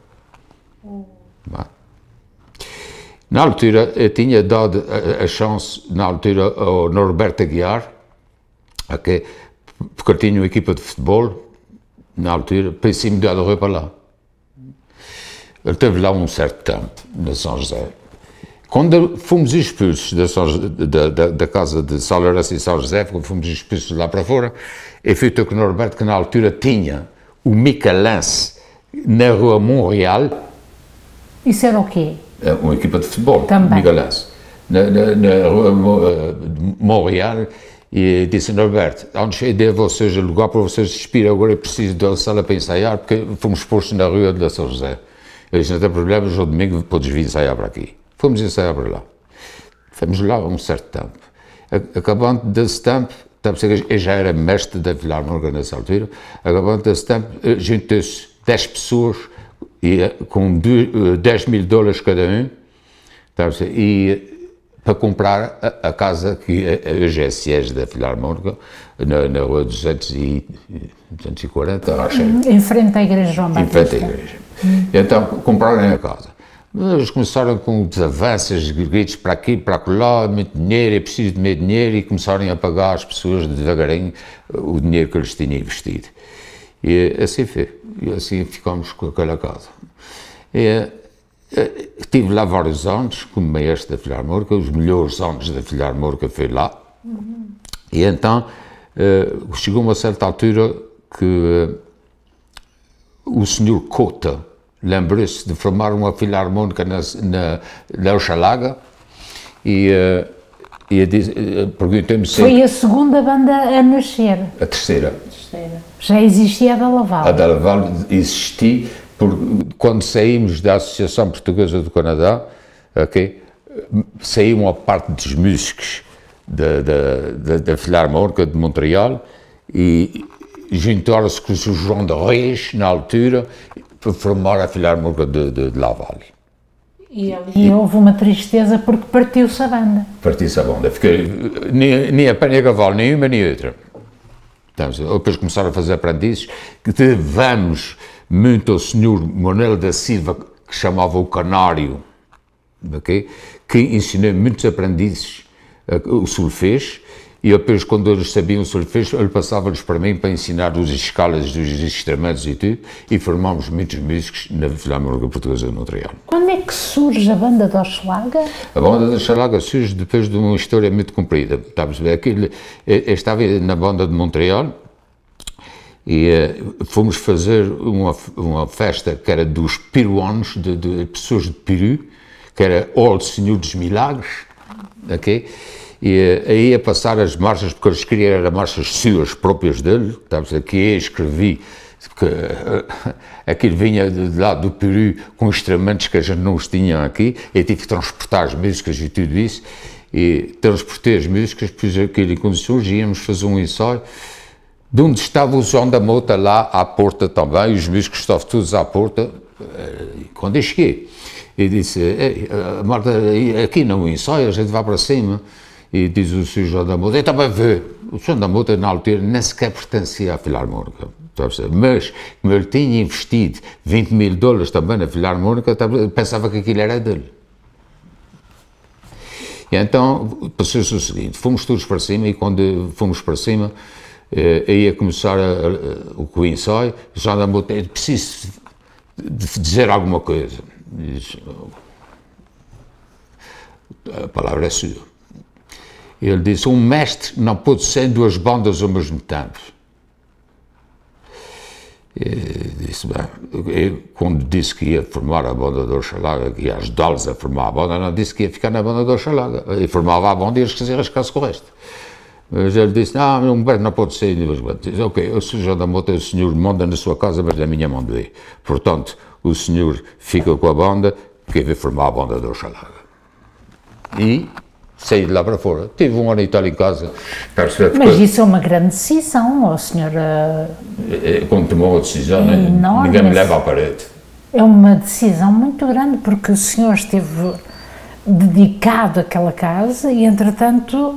Na altura, eu tinha dado a chance, na altura, ao Norberto Aguiar, okay, porque ele tinha uma equipa de futebol, na altura, para se mudar de rua para lá. Ele esteve lá um certo tempo, na São José. Quando fomos expulsos da casa de São Lourenço e São José, quando fomos expulsos lá para fora, eu fui ter com o Norberto, que na altura tinha o Micalense na rua Montreal. Isso era o quê? Uma equipa de futebol, também. Micalense. Na rua Montreal, e disse: Norberto, antes eu dei a vocês o lugar para vocês despirem, agora eu preciso da sala para ensaiar, porque fomos postos na rua de São José. Eu disse: não tem problema, hoje ao domingo podes vir ensaiar para aqui. Fomos ensaiar para lá. Fomos lá um certo tempo. Acabando desse tempo, eu já era mestre da Filarmónica nessa altura, acabando desse tempo, juntou-se 10 pessoas com $10.000 cada um, e para comprar a casa que hoje é siege da Filarmónica, na rua 240, acho. Em frente à Igreja João Batista. Em frente à igreja. Então, compraram a casa. Eles começaram com desavanços, gritos para aqui, para lá, muito dinheiro, é preciso de meio dinheiro, e começaram a pagar às pessoas devagarinho o dinheiro que eles tinham investido. E assim foi. E assim ficamos com aquela casa. Estive lá vários anos como maestro da Filarmónica, os melhores anos da Filarmónica foi lá. E então chegou uma certa altura que o senhor Cota lembrou-se de formar uma Filarmónica na Oxalaga, e perguntei-me sempre... Foi a segunda banda a nascer. A terceira. Já existia a da Laval. A da Laval existia, quando saímos da Associação Portuguesa do Canadá, okay, saiu uma parte dos músicos da Filarmónica de Montreal, e juntaram-se com o João de Reis, na altura, para formar a Filarmónica de Laval. E houve uma tristeza porque partiu-se a banda. Partiu-se a banda. Nem a pé nem a cavalo, nem uma nem outra. Então, depois começaram a fazer aprendizes, que devemos muito ao senhor Manuel da Silva, que chamava o Canário, okay? Que ensinou muitos aprendizes o solfejo, e depois, quando eles sabiam o solfejo, ele passava-lhes para mim para ensinar as escalas dos instrumentos e tudo, e formámos muitos músicos na Filarmónica Portuguesa de Montreal. Quando é que surge a banda de Oxalaga? A banda de Oxalaga surge depois de uma história muito comprida. Eu estava na banda de Montreal, e fomos fazer uma festa que era dos peruanos, de pessoas de Peru, que era Old Senhor dos Milagres, ok? E aí a passar as marchas, porque eles queriam era marchas suas, próprias dele, que eu escrevi, porque aquilo vinha de lá do Peru com instrumentos que a gente não os tinha aqui, eu tive que transportar as músicas e tudo isso, e transportei as músicas, pus aquilo em condições, e íamos fazer um ensaio, de onde estava o João da Mota lá à porta também, os músicos estavam todos à porta. Quando eu cheguei, eu disse: Marta, aqui não ensaio, a gente vai para cima. E diz o Sr. João da Mota: eu também vi. O João da Mota, na altura, nem sequer pertencia à Filarmónica, mas como ele tinha investido $20.000 também na Filarmónica, pensava que aquilo era dele. E então passou-se o seguinte: fomos todos para cima, e quando fomos para cima, ia começar o ensaio. O João da Mota: eu preciso de dizer alguma coisa. Diz: a palavra é sua. Ele disse: um mestre não pode ser em duas bandas ao mesmo tempo. E disse, bem, eu, quando disse que ia formar a banda do Oxalaga, que ia ajudá-los a formar a banda, não disse que ia ficar na banda do Oxalaga. E formava a banda e eles quiseram rascar-se com o resto. Mas ele disse, o Humberto não pode sair. Disse, ok, o Sr. João da Mota, o senhor manda na sua casa, mas na minha mão de ver. Portanto, o senhor fica com a banda, que vai formar a banda do Oxalaga. E saí de lá para fora. Tive um ano e tal em casa. Mas isso é uma grande decisão, ó senhor. Quando tomou a decisão, enorme, ninguém me leva à parede. É uma decisão muito grande, porque o senhor esteve dedicado àquela casa e, entretanto,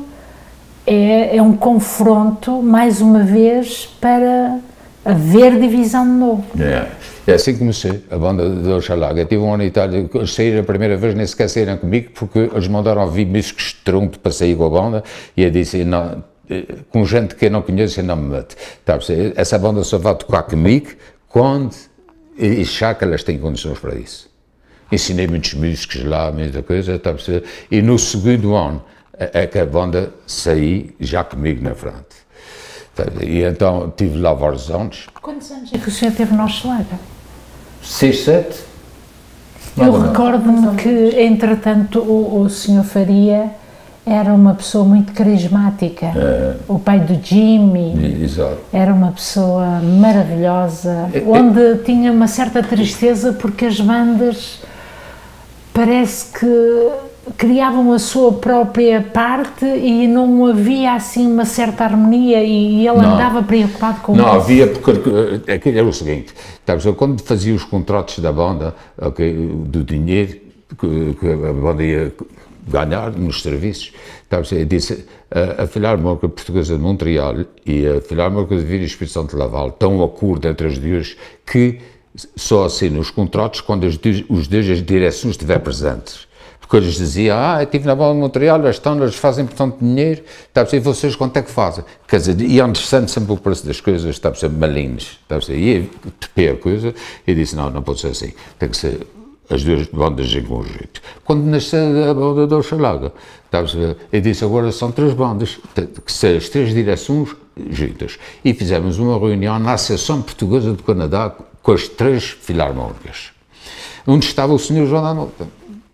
é um confronto, mais uma vez, para haver divisão de novo. É assim que comecei, a banda do Oxalaga. Eu tive um ano e tal, eles saíram a primeira vez, nem sequer saíram comigo, porque eles mandaram a vir músicos de tronco para sair com a banda, e eu disse, não, com gente que eu não conheço, eu não me meto. Essa banda só vai tocar comigo quando achar que elas têm condições para isso. Ensinei muitos músicos lá, muita coisa, e no segundo ano é que a banda saiu já comigo na frente. E então tive lá vários anos. Quantos anos é que o senhor teve no Oxalaga? 6, 7. Eu recordo-me que, entretanto, o senhor Faria era uma pessoa muito carismática. O pai do Jimmy. Exato. Era uma pessoa maravilhosa, onde tinha uma certa tristeza porque as bandas parece que criavam a sua própria parte e não havia assim uma certa harmonia e ele andava preocupado com isso. Não, havia, porque aquilo era o seguinte, eu quando fazia os contratos da banda, do dinheiro que a banda ia ganhar nos serviços, eu disse, a Filarmónica Portuguesa de Montreal e a Filarmónica de Vila Espírito Santo de Laval estão um acordo entre as duas que só assinam os contratos quando as duas direções estiverem presentes. Porque eles diziam, eu estive na banda de Montreal, eles fazem tanto dinheiro, e vocês quanto é que fazem? Quer dizer, iam descendo sempre o preço das coisas, malinhos, e eu topei a coisa e disse, não pode ser assim, tem que ser as duas bandas em conjunto. Quando nasceu a banda do Oxalaga, eu disse, agora são 3 bandas, que são as 3 direções juntas. E fizemos uma reunião na Associação Portuguesa do Canadá com as 3 filarmónicas, onde estava o Sr. João da Mota.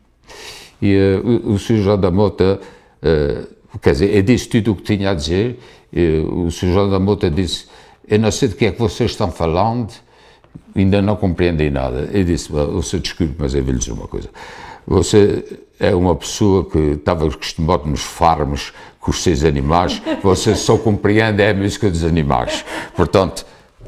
E o Sr. João da Mota, quer dizer, eu disse tudo o que tinha a dizer, o Sr. João da Mota disse, eu não sei do que é que vocês estão falando, ainda não compreendem nada. Eu disse, o senhor desculpe, mas eu vou lhe dizer uma coisa, você é uma pessoa que estava acostumado nos farmos com os seus animais, você só compreende a música dos animais, portanto,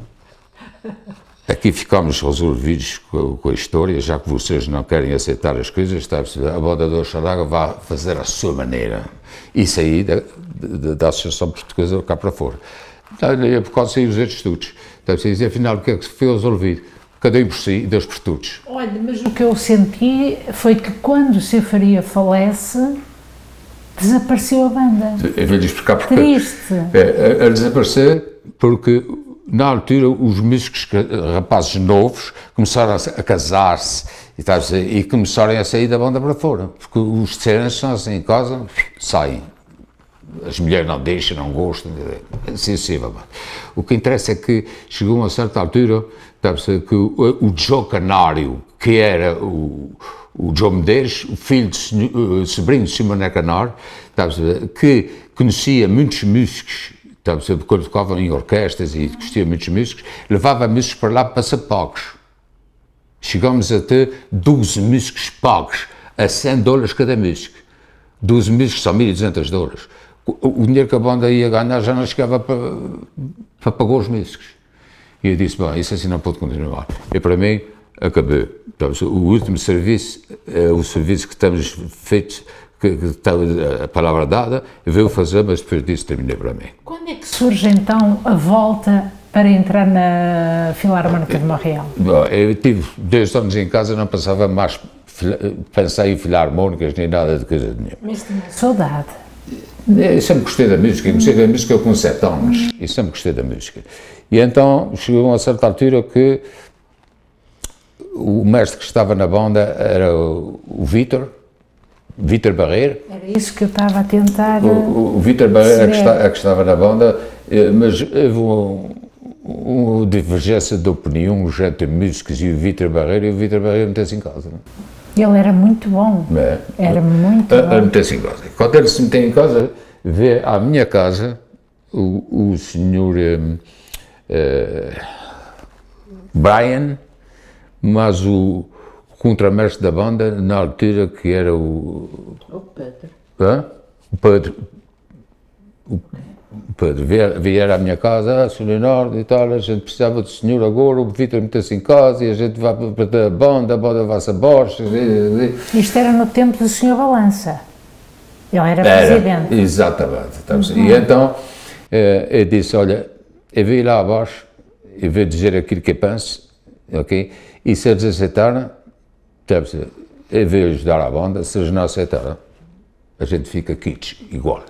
aqui ficamos resolvidos com a história, já que vocês não querem aceitar as coisas, a banda do Oxalaga vai fazer a sua maneira. E saí da Associação Portuguesa cá para fora. Por causa saí os outros estudos. E afinal, o que é que foi resolvido? Cada um por si e Deus por todos. Olha, mas o que eu senti foi que quando o Sr. Faria falece, desapareceu a banda. Eu vou-lhe explicar porque. Triste. Ele desapareceu porque na altura, os músicos, rapazes novos, começaram a casar-se e começaram a sair da banda para fora, porque os terceirões são assim em casa, saem. As mulheres não deixam, não gostam, assim. O que interessa é que chegou a uma certa altura, que o Joe Canário, que era o João Medeiros, o filho do sobrinho de Simone Canário, que conhecia muitos músicos, quando tocavam em orquestras e gostia muitos músicos, levava músicos para lá para ser pagos. Chegámos a ter 12 músicos pagos, a $100 cada músico. 12 músicos são $1.200. O dinheiro que a banda ia ganhar já não chegava para pagar os músicos. E eu disse, bom, isso assim não pode continuar. E para mim, acabei. O último serviço é o serviço que temos feito, que está a palavra dada, eu vou fazer, mas depois disso terminei para mim. Quando é que surge então a volta para entrar na Filarmónica de Montreal? Bom, eu tive 2 anos em casa, não passava mais, pensei em filarmónicas nem nada de coisa nenhuma. Mas tinha saudade. Eu sempre gostei da música, comecei da música com 7 anos, e sempre gostei da música. E então chegou a uma certa altura que o mestre que estava na banda era o Vítor Barreiro. Era isso que eu estava a tentar. O Vítor Barreiro é que estava na banda, mas houve uma divergência de opinião entre músicos e o Vítor Barreiro, e o Vítor Barreiro meteu-se em casa. Ele era muito bom. Era muito bom. Meteu-se em casa. Quando ele se meteu em casa, vê à minha casa o senhor Brian, mas o contramestre da banda, na altura, que era o Pedro. Hã? O Pedro vieram à minha casa, Sr. Leonardo e tal, a gente precisava do senhor agora, o Vítor meteu-se em casa e a gente vai para a banda vai-se a bosta. Isto era no tempo do Sr. Balança. Ele era presidente. Exatamente. E então, eu disse, olha, eu vou ir lá abaixo, eu vou dizer aquilo que eu penso, ok? E se eles aceitaram, eu vou ajudar a banda, se eles não aceitaram, a gente fica kitsch, igual.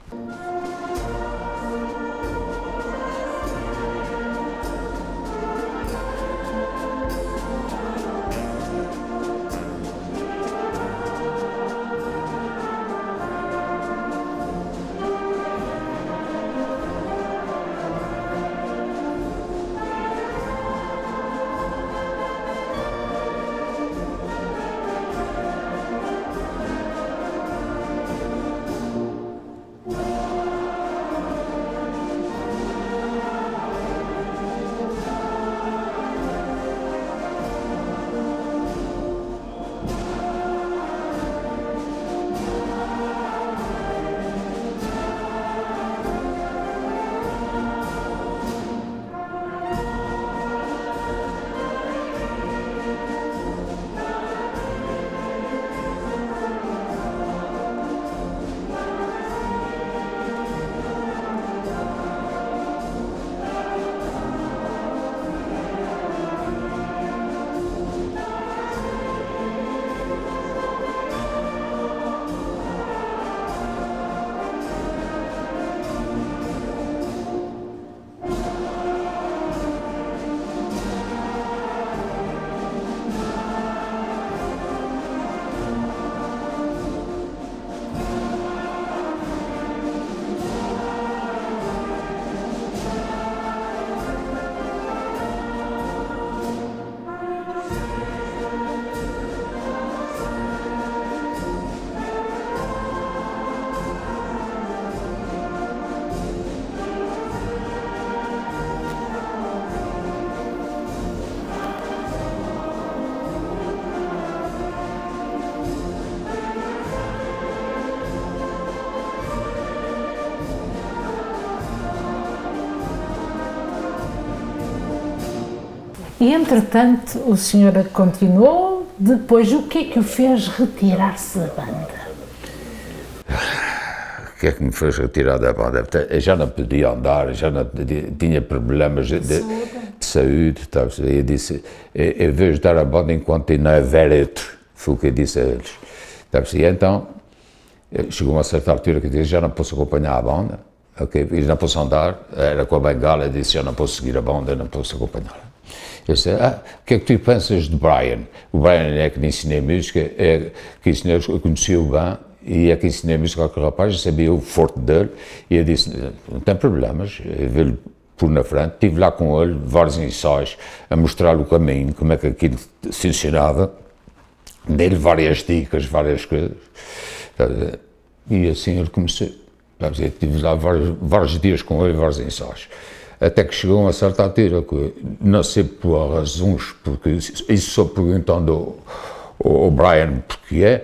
E, entretanto, o senhor continuou, depois o que é que o fez retirar-se da banda? O que é que me fez retirar da banda? Eu já não podia andar, já não tinha problemas de saúde. Eu disse, eu vou ajudar a banda enquanto não houver outro, foi o que eu disse a eles. E então, chegou uma certa altura que eu disse, já não posso acompanhar a banda, okay? E não posso andar, era com a bengala, eu disse, já não posso seguir a banda, não posso acompanhá-la. Eu disse, o que é que tu pensas de Brian? O Brian é que me ensinei música, é que ensinei, eu conhecia-o bem, e é que ensinei música ao rapaz, eu sabia o forte dele, e eu disse, não tem problemas, eu vou-lhe pôr na frente. Estive lá com ele, vários ensaios, a mostrar-lhe o caminho, como é que aquilo funcionava, dei-lhe várias dicas, várias coisas, e assim ele começou. Eu estive lá vários dias com ele, vários ensaios. Até que chegou a uma certa altura, que não sei por razões, porque isso só perguntando ao Brian porque é,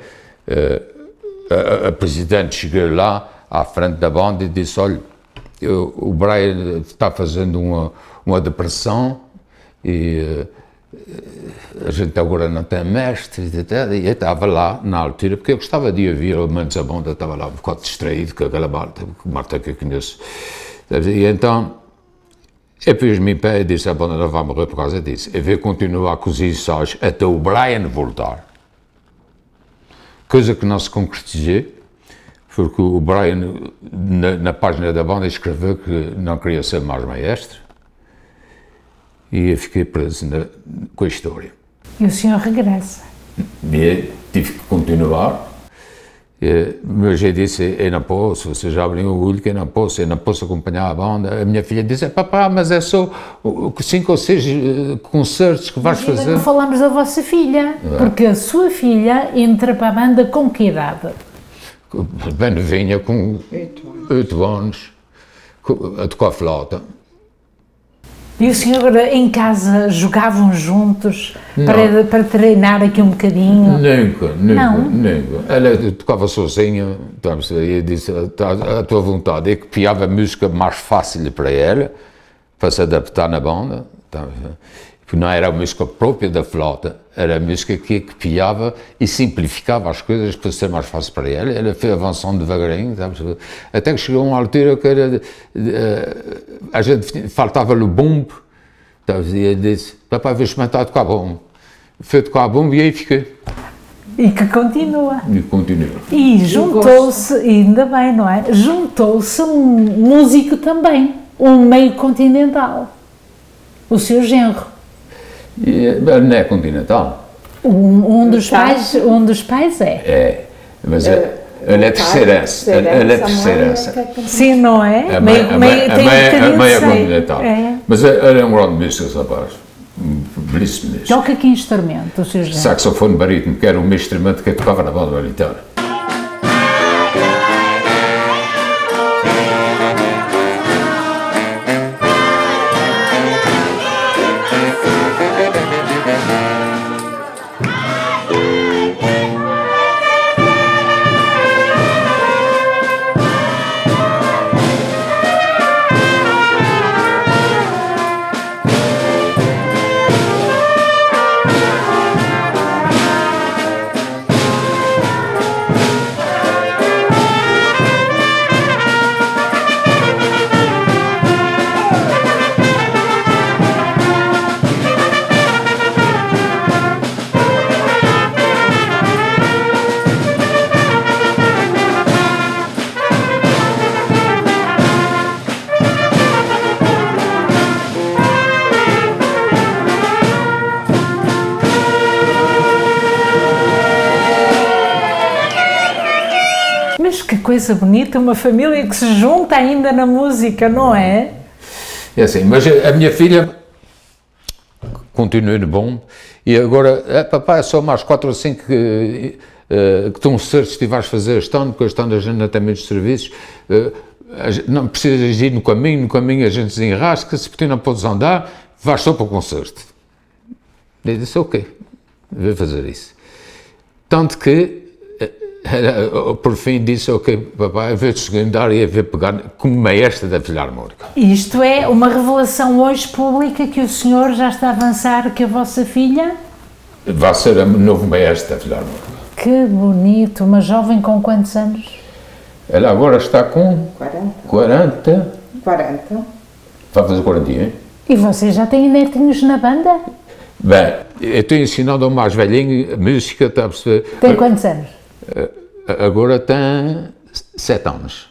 a presidente chegou lá à frente da banda e disse, olha, o Brian está fazendo uma depressão e a gente agora não tem mestre, e eu estava lá na altura, porque eu gostava de ouvir, ao menos a banda estava lá um bocado distraído com aquela Marta que eu conheço. E então, eu pus-me em pé e disse, a banda não vai morrer por causa disso. Eu vou continuar com os ensaios até o Brian voltar. Coisa que não se concretizou, porque o Brian, na página da banda, escreveu que não queria ser mais maestro. E eu fiquei preso com a história. E o senhor regressa. E tive que continuar. Mas eu disse, eu não posso, vocês abrem o olho que eu não posso acompanhar a banda. A minha filha disse, papá, mas é só 5 ou 6 concertos que vais fazer. Não falamos da vossa filha, porque a sua filha entra para a banda com que idade? Bem, vinha com 8 anos, a tocar flauta. E o senhor em casa jogavam juntos Não. para treinar aqui um bocadinho? Nunca. Ela tocava sozinha, eu disse, a tua vontade. Eu copiava a música mais fácil para ela, para se adaptar na banda. Porque não era a música própria da flauta, era a música que eu copiava e simplificava as coisas para ser mais fácil para ela. Ela foi avançando devagarinho, até que chegou a uma altura que a gente faltava-lhe o bombo. E ele disse, papai, vou experimentar a tocar bombo. Foi tocar bombo e aí fiquei. E que continua. E continua. E juntou-se, ainda bem, não é? Juntou-se um músico também, um meio continental, o seu genro. Ele não é continental. Um dos pais é. É, mas ele é terceirense. Ele é terceirense. Sim, não é? A mãe é continental. É. Mas ele é um grande músico, rapaz. Belíssimo músico. Toca que instrumento, o seu genro? Saxofone barítono, que era um instrumento que eu tocava na banda militar. Coisa bonita, uma família que se junta ainda na música, não é? É assim, mas a minha filha continua no bom e agora, papai, é só mais 4 ou 5 que estão certos que vais fazer este ano, porque este ano a gente não tem muitos serviços, não precisas ir no caminho a gente desenrasca, se porque não podes andar, vais só para o concerto. Eu disse, ok, vou fazer isso. Tanto que por fim disse, ok, papai, eu vou-te secundar e vou pegar como maestra da Filarmónica. Isto é uma revelação hoje pública que o senhor já está a avançar que a vossa filha... Vai ser a novo maestra da Filarmónica. Que bonito, uma jovem com quantos anos? Ela agora está com 40. Vai fazer 41. E vocês já têm netinhos na banda? Bem, eu estou ensinando ao mais velhinho a música, está a perceber? Tem quantos anos? Agora tem 7 anos.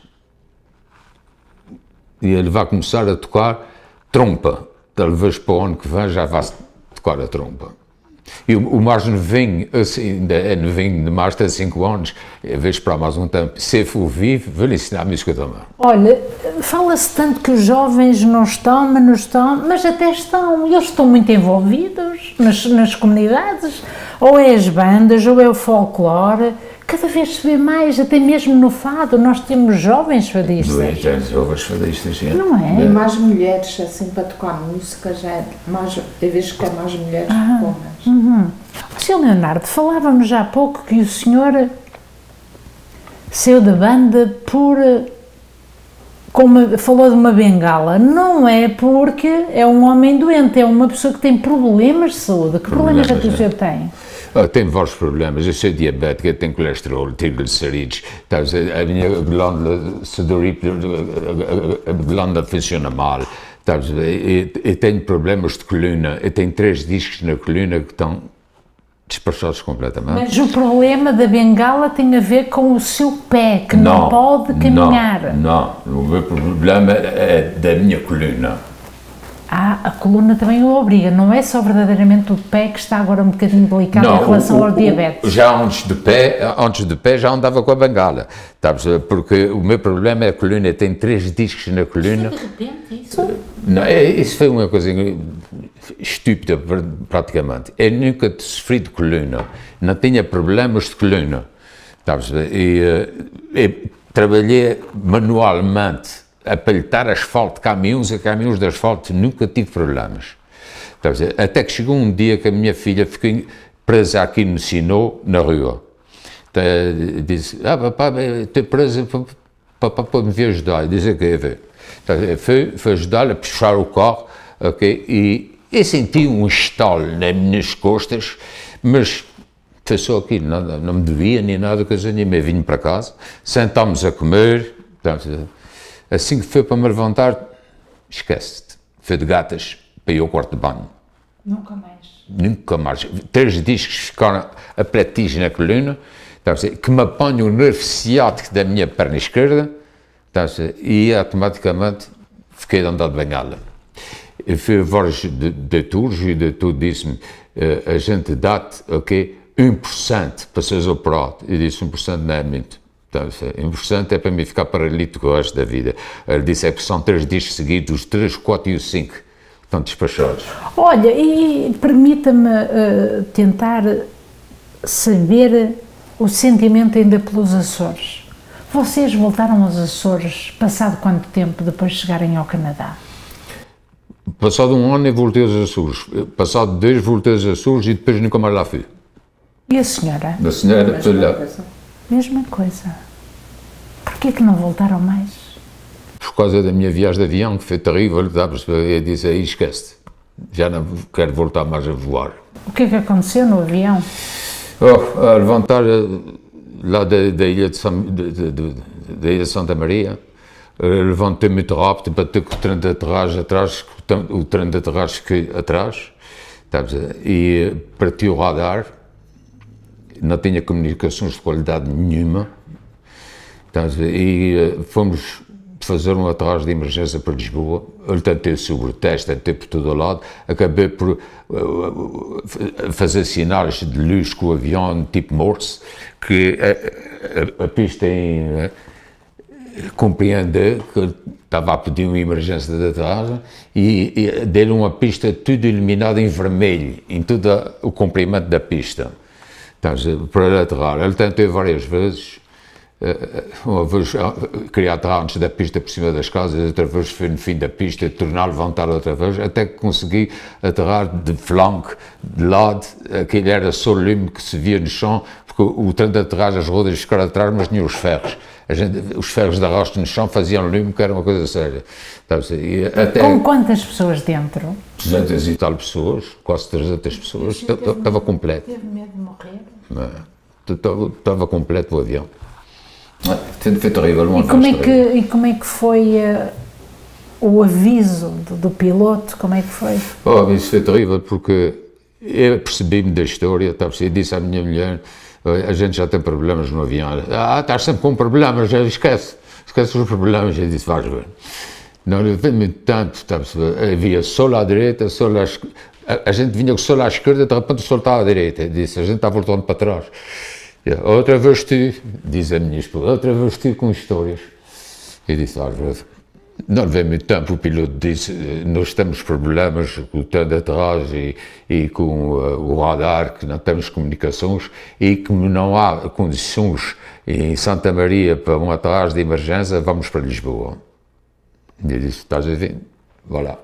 E ele vai começar a tocar trompa. Talvez para o ano que vem já vai tocar a trompa. E o mais novinho, assim, ainda é novinho demais, tem 5 anos, eu vou esperar mais um tempo. Se for vivo, vou-lhe ensinar a música também. Olha, fala-se tanto que os jovens não estão, mas até estão. Eles estão muito envolvidos nas comunidades, ou é as bandas, ou é o folclore. Cada vez se vê mais, até mesmo no fado, nós temos jovens fadistas. Jovens fadistas, sim. Não é? E mais mulheres, assim, para tocar música, já é mais, eu vejo que é mais mulheres que homens. Sr. Leonardo, falávamos já há pouco que o senhor saiu da banda falou de uma bengala. Não é porque é um homem doente, é uma pessoa que tem problemas de saúde. Que problemas é que o senhor tem? Tenho vários problemas, eu sou diabético, eu tenho colesterol, triglicerídeos, a minha glândula sudorípara, a glândula funciona mal, eu tenho problemas de coluna, eu tenho 3 discos na coluna que estão despachados completamente. Mas o problema da bengala tem a ver com o seu pé, que não pode caminhar. Não, o meu problema é da minha coluna. a coluna também o obriga, não é só verdadeiramente o pé que está agora um bocadinho delicado Não, em relação ao diabetes. Já antes de pé já andava com a bengala, sabes? Porque o meu problema é a coluna, eu tenho 3 discos na coluna. De repente, isso? Não, isso foi uma coisa estúpida praticamente. Eu nunca sofri de coluna, não tinha problemas de coluna, sabes? Eu trabalhei manualmente a palhetar asfalto, caminhões de asfalto, nunca tive problemas. Até que chegou um dia que a minha filha ficou presa aqui no Sinô, na rua. Disse, papá, estou presa, papá pode-me vir ajudar. Eu disse, ok, foi ajudá-la a puxar o carro, ok, e eu senti um estalo nas minhas costas, mas foi só aquilo, não me doía nem nada, coisa nenhuma. Eu vim para casa, sentámos a comer, assim que foi para me levantar, esquece-te, foi de gatas para ir ao quarto de banho. Nunca mais. Nunca mais. 3 discos ficaram a pletis na coluna, que me apanham o nervo ciático da minha perna esquerda, e automaticamente fiquei de andar de bengala. Eu fui a vários doutores e o doutor disse-me, a gente dá-te, ok, 1% para seres operado. Eu disse, 1% não é muito. 1% é para mim ficar paralítico o resto da vida. Ele disse é que são 3 discos seguidos, os 3, 4 e os 5 estão despachados. Olha, e permita-me tentar saber o sentimento ainda pelos Açores. Vocês voltaram aos Açores passado quanto tempo depois de chegarem ao Canadá? Passado 1 ano eu voltei aos Açores. Passado 2 voltei aos Açores e depois nunca mais lá fui. E a senhora? A senhora foi lá. Mesma coisa. Porquê que não voltaram mais? Por causa da minha viagem de avião, que foi terrível, eu disse, aí esquece-te, já não quero voltar mais a voar. O que é que aconteceu no avião? A levantar lá da ilha de Santa Maria, levantei muito rápido, bateu com o trem de aterragem atrás, o trem de aterragem ficou atrás, e partiu o radar, não tinha comunicações de qualidade nenhuma, e fomos fazer um aterragem de emergência para Lisboa. Eu tentei sobre o teste, tentei por todo o lado, acabei por fazer sinais de luz com o avião tipo Morse, que a pista compreendeu que estava a pedir uma emergência de aterragem e deu uma pista tudo iluminada em vermelho, em todo o comprimento da pista. Para aterrar. Ele tentou várias vezes, uma vez queria aterrar antes da pista por cima das casas, outra vez foi no fim da pista, tornar a levantar outra vez, até que consegui aterrar de flanco, de lado, aquele era só lume que se via no chão, porque o trem de aterragem, as rodas ficaram atrás, mas tinha os ferros. Os ferros de arrasto no chão faziam lume, que era uma coisa séria. Com quantas pessoas dentro? 200 e tal pessoas, quase 300 pessoas, estava completo. Teve medo de morrer? Estava completo o avião. Foi terrível. E como é que foi o aviso do piloto? Como é que foi? Isso foi terrível porque eu percebi-me da história, eu disse à minha mulher, a gente já tem problemas no avião. Estás sempre com problemas, esquece os problemas. Eu disse, vais ver. Não levei muito tempo, havia sol à direita, sol à esquerda. A gente vinha com o sol à esquerda, de repente o sol estava à direita. Eu disse, a gente está voltando para trás. Outra vez tu, diz a minha esposa, outra vez tu com histórias. Eu disse, não levei muito tempo, o piloto disse, nós temos problemas com o trem de aterragem e com o radar, que não temos comunicações e que não há condições em Santa Maria para uma aterragem de emergência, vamos para Lisboa. E eu disse, estás a ver? Vá lá.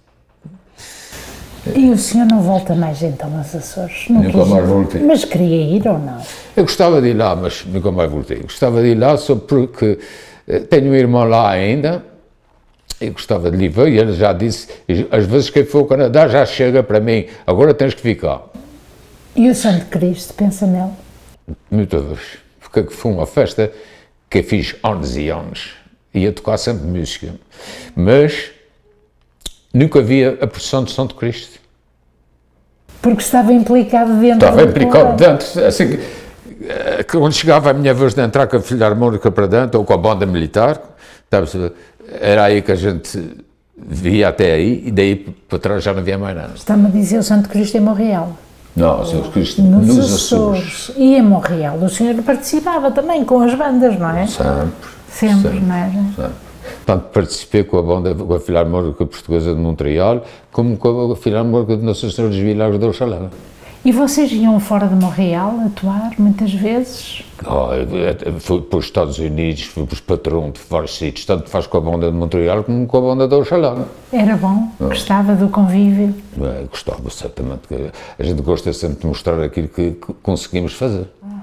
E o senhor não volta mais então aos Açores? Nunca mais voltei. Mas queria ir ou não? Eu gostava de ir lá, mas nunca mais voltei. Gostava de ir lá só porque tenho um irmão lá ainda, eu gostava de lhe ver, e ele já disse, às vezes que for ao Canadá já chega para mim, agora tens que ficar. E o Santo Cristo, pensa nele? Muitas vezes, porque foi uma festa que eu fiz anos e anos, ia tocar sempre música, mas nunca havia a procissão de Santo Cristo. Porque estava implicado dentro. Estava implicado dentro, assim, quando chegava a minha vez de entrar com a filharmónica para dentro, ou com a banda militar, era aí que a gente via até aí e daí para trás já não havia mais nada. Está-me a dizer o Santo Cristo em Montreal. Não, Santo Cristo Nos Açores. E em Montreal, o senhor participava também com as bandas, não é? Sempre, não era? Sempre. Tanto participei com a Filarmónica Portuguesa de Montreal, como com a Filarmónica de Nossa Senhora dos Milagres de Oxalá. E vocês iam fora de Montreal atuar, muitas vezes? Fui para os Estados Unidos, fui para os Patrões de vários sítios, tanto faz com a banda de Montreal como com a banda de Oxalá. Era bom? Gostava do convívio? Gostava, certamente. A gente gosta sempre de mostrar aquilo que conseguimos fazer.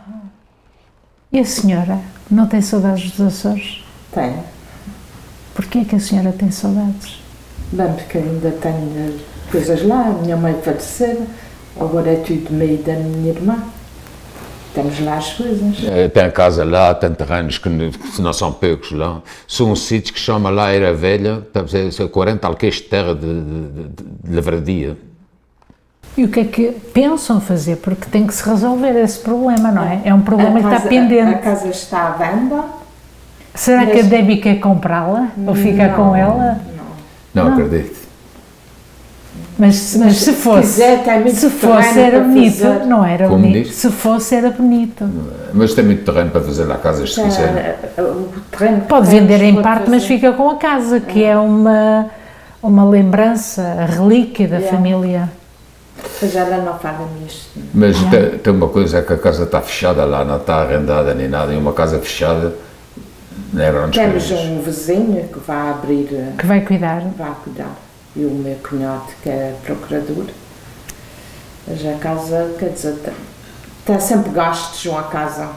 E a senhora, não tem saudades dos Açores? Tenho. Porquê que a senhora tem saudades? Bem, porque ainda tenho coisas lá, a minha mãe faleceu, agora é tudo meio da minha irmã. Temos lá as coisas. Tem a casa lá, tem terrenos que não são poucos lá. São um sítio que chama lá Era Velha, são 40 alqueires de terra de lavradia. E o que é que pensam fazer? Porque tem que se resolver esse problema, não é? É um problema que está pendente. A casa está à venda. Será que a Debbie quer comprá-la? Ou ficar com ela? Não acredito. Mas se fosse, se fosse era bonito, não era Como bonito? diz? Se fosse era bonito. Mas tem muito terreno para fazer lá casas, se quiser. Pode vender em parte, mas fica com a casa, que é uma lembrança, a relíquia da família. Mas ela não paga isto. Mas tem uma coisa, é que a casa está fechada lá, não está arrendada nem nada, e uma casa fechada não é grandes Temos coisas. um vizinho que vai abrir, Que vai cuidar. e o meu cunhado que é procurador. Mas a casa, quer dizer, tem sempre gastos a casa.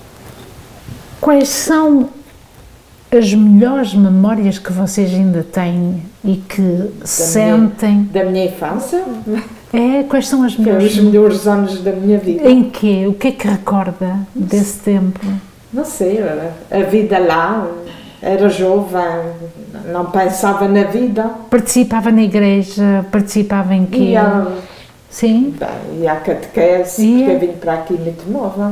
Quais são as melhores memórias que vocês ainda têm e que sentem? Da minha infância, Quais são as foi melhores? os melhores anos da minha vida. Em quê? O que é que recorda desse tempo? Não sei, a vida lá, era jovem, não pensava na vida. Participava na igreja? Participava em quê? Sim? E a catequese, porque eu vim para aqui muito nova.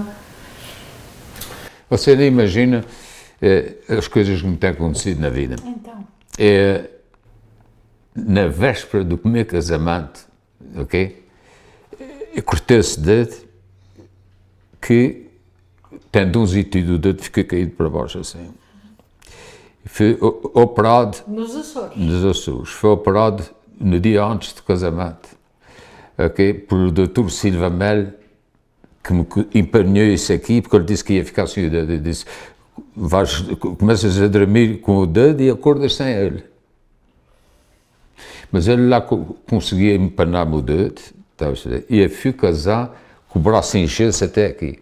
Você nem imagina as coisas que me têm acontecido na vida. Então. Na véspera do meu casamento, ok? Eu cortei-se dedo que tendãozito do dedo fica caído para baixo assim. Foi operado Nos Açores. nos Açores. Foi operado no dia antes do casamento, ok? Por o Dr. Silva Mel, que me empenhou isso aqui, porque ele disse que ia ficar sem o dedo. Ele disse, começas a dormir com o dedo e acordas sem ele. Mas ele lá conseguia empanar-me o dedo, e eu fui casar com o braço em gesso até aqui.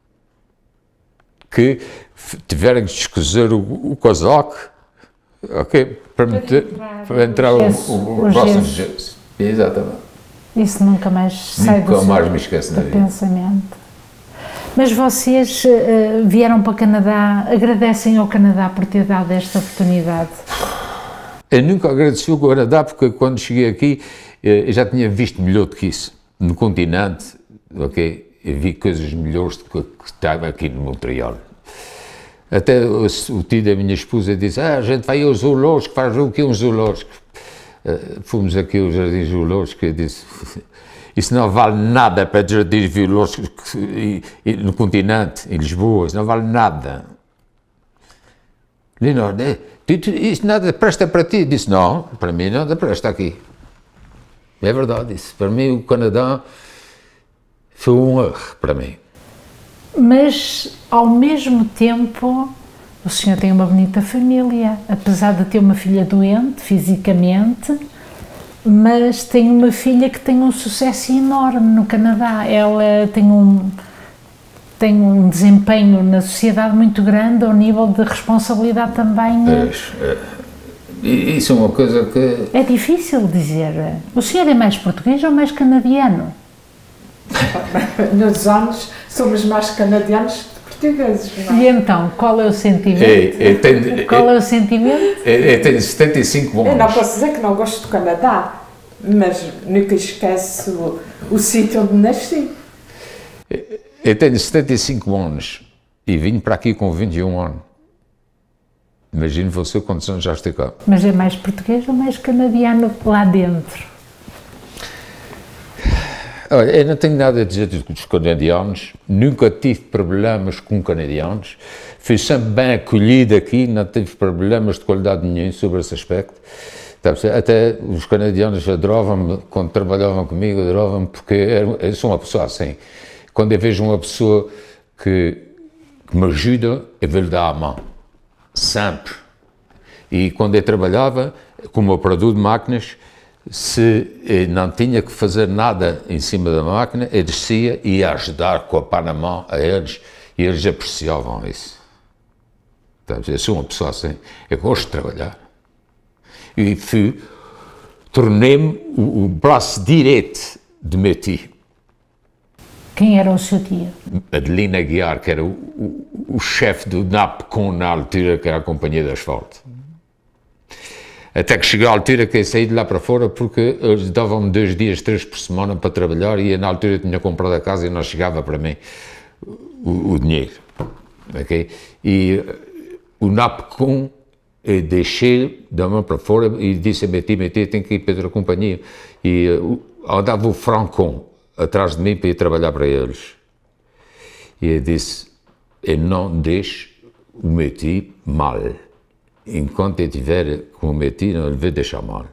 Que tiveram que descozer o casaco, ok? Para entrar o braço em gesso. Exatamente. Isso nunca mais sai do mais me esqueço na vida. pensamento. Mas vocês vieram para o Canadá, agradecem ao Canadá por ter dado esta oportunidade? Eu nunca agradeci o Canadá, porque quando cheguei aqui eu já tinha visto melhor do que isso. No continente, ok? Eu vi coisas melhores do que estava aqui no Montreal. Até o tio da minha esposa disse, a gente vai ao zoológico, faz o que é um zoológico? Fomos aqui ao Jardim Zoológico e disse, isso não vale nada para jardins zoológicos no continente, em Lisboa, isso não vale nada. Leonardo, isso nada presta para ti? Disse, não, para mim nada presta aqui. É verdade isso, para mim o Canadá foi um erro para mim. Mas, ao mesmo tempo, o senhor tem uma bonita família, apesar de ter uma filha doente, fisicamente, mas tem uma filha que tem um sucesso enorme no Canadá. Ela tem um desempenho na sociedade muito grande, ao nível de responsabilidade também. Isso é uma coisa que... É difícil dizer. O senhor é mais português ou mais canadiano? Nos anos somos mais canadianos que portugueses. Não é? E então, qual é o sentimento? Qual é o sentimento? Eu tenho 75 anos. Eu não posso dizer que não gosto do Canadá, mas nunca esqueço o sítio onde nasci. Eu tenho 75 anos e vim para aqui com 21 anos. Imagino você quantos anos já está cá. Mas é mais português ou mais canadiano lá dentro? Olha, eu não tenho nada a dizer dos canadianos, nunca tive problemas com canadianos, fui sempre bem acolhido aqui, não tive problemas de qualidade nenhum sobre esse aspecto. Até os canadianos adoravam-me, quando trabalhavam comigo, adoravam-me, porque eu sou uma pessoa assim. Quando eu vejo uma pessoa que me ajuda, eu vou lhe dar a mão, sempre. E quando eu trabalhava como operador de máquinas, se eu não tinha que fazer nada em cima da máquina, eu descia e ia ajudar com a pá na mão a eles, e eles apreciavam isso. Eu sou uma pessoa assim, eu gosto de trabalhar. E tornei-me o braço direito de meu tio. Quem era o seu tio? Adelina Aguiar, que era o chefe do NAPCON na altura, que era a companhia de asfalto. Até que chegou a altura que eu saí de lá para fora, porque eles davam-me 2 dias, 3 por semana para trabalhar, e na altura eu tinha comprado a casa e não chegava para mim o dinheiro. Okay? E o NAPCON, eu deixei da mão para fora e disse a meu tio, tem que ir para outra companhia. E andava o Francon atrás de mim para ir trabalhar para eles. E eu disse, eu não deixo o meu tio mal. Enquanto eu estiver com o meu tio, não lhe vou deixar mal.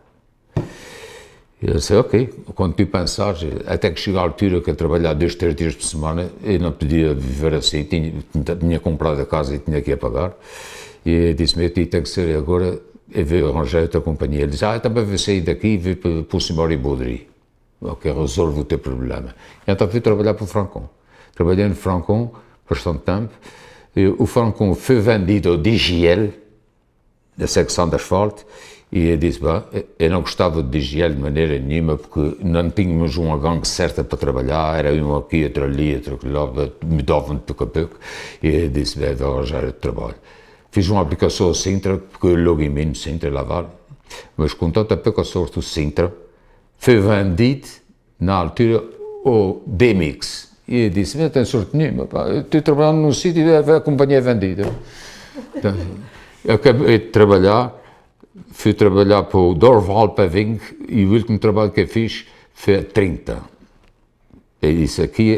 E eu disse, ok, quando tu pensares, até que chegou a altura que eu trabalhava 2, 3 dias por semana, eu não podia viver assim, tinha comprado a casa e tinha que ir a pagar. E eu disse, meu tio, tem que ser agora, eu vou arranjar outra companhia. Ele disse, eu também vou sair daqui e vou para o Simari Baudry. Ok, resolve o teu problema. E então fui trabalhar para o Francon. Trabalhei no Francon bastante tempo. E o Francon foi vendido ao DGL, da secção de asfalto, e eu disse, eu não gostava de DGL de maneira nenhuma, porque não tínhamos uma gangue certa para trabalhar, era um aqui, outro ali, outro lá, me davam de pouco a pouco, e eu disse, vou arranjar outro trabalho. Fiz uma aplicação ao Sintra, porque eu logo em mim, Sintra, Laval, mas com tanta pouca sorte o Sintra, foi vendido, na altura, ao DMX. E eu disse, não tenho sorte nenhuma, eu estou trabalhando num sítio e a companhia é vendida. Então, eu acabei de trabalhar, fui trabalhar para o Dorval Paving, e o último trabalho que eu fiz foi a 30. Eu disse, aqui,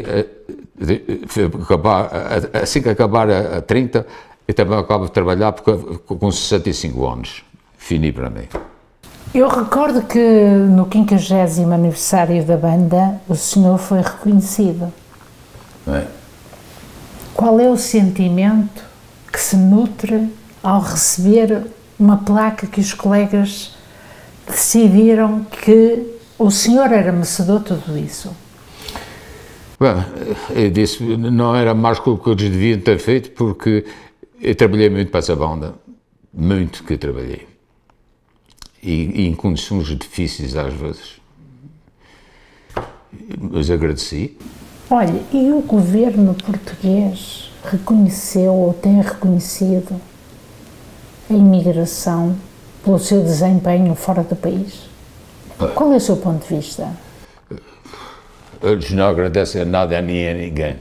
assim que acabar a 30, eu também acabo de trabalhar porque, com 65 anos. Fini para mim. Eu recordo que no 50º aniversário da banda, o senhor foi reconhecido. É. Qual é o sentimento que se nutre ao receber uma placa que os colegas decidiram que o senhor era merecedor de tudo isso? Bem, eu disse, não era mais que o que eles deviam ter feito, porque eu trabalhei muito para essa banda, muito que eu trabalhei. E em condições difíceis às vezes. Mas agradeci. Olha, e o governo português reconheceu ou tem reconhecido a imigração pelo seu desempenho fora do país? Qual é o seu ponto de vista? Eles não agradecem nada a ninguém.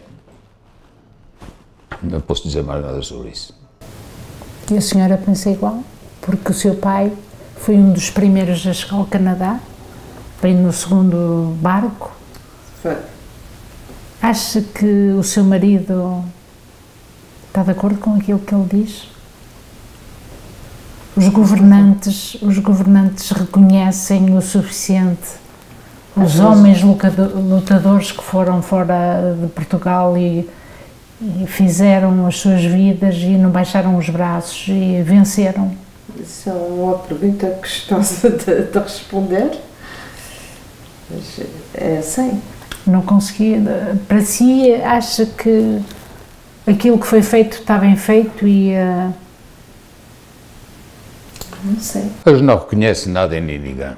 Não posso dizer mais nada sobre isso. E a senhora pensa igual? Porque o seu pai foi um dos primeiros a chegar ao Canadá, veio no segundo barco. Foi. Acha que o seu marido está de acordo com aquilo que ele diz? Os governantes reconhecem o suficiente os homens lutadores que foram fora de Portugal e fizeram as suas vidas e não baixaram os braços e venceram? Isso é uma pergunta gostosa de responder, mas sei. Não consegui. Para si, acha que aquilo que foi feito está bem feito e... Não sei. Eles não reconhecem nada em ninguém.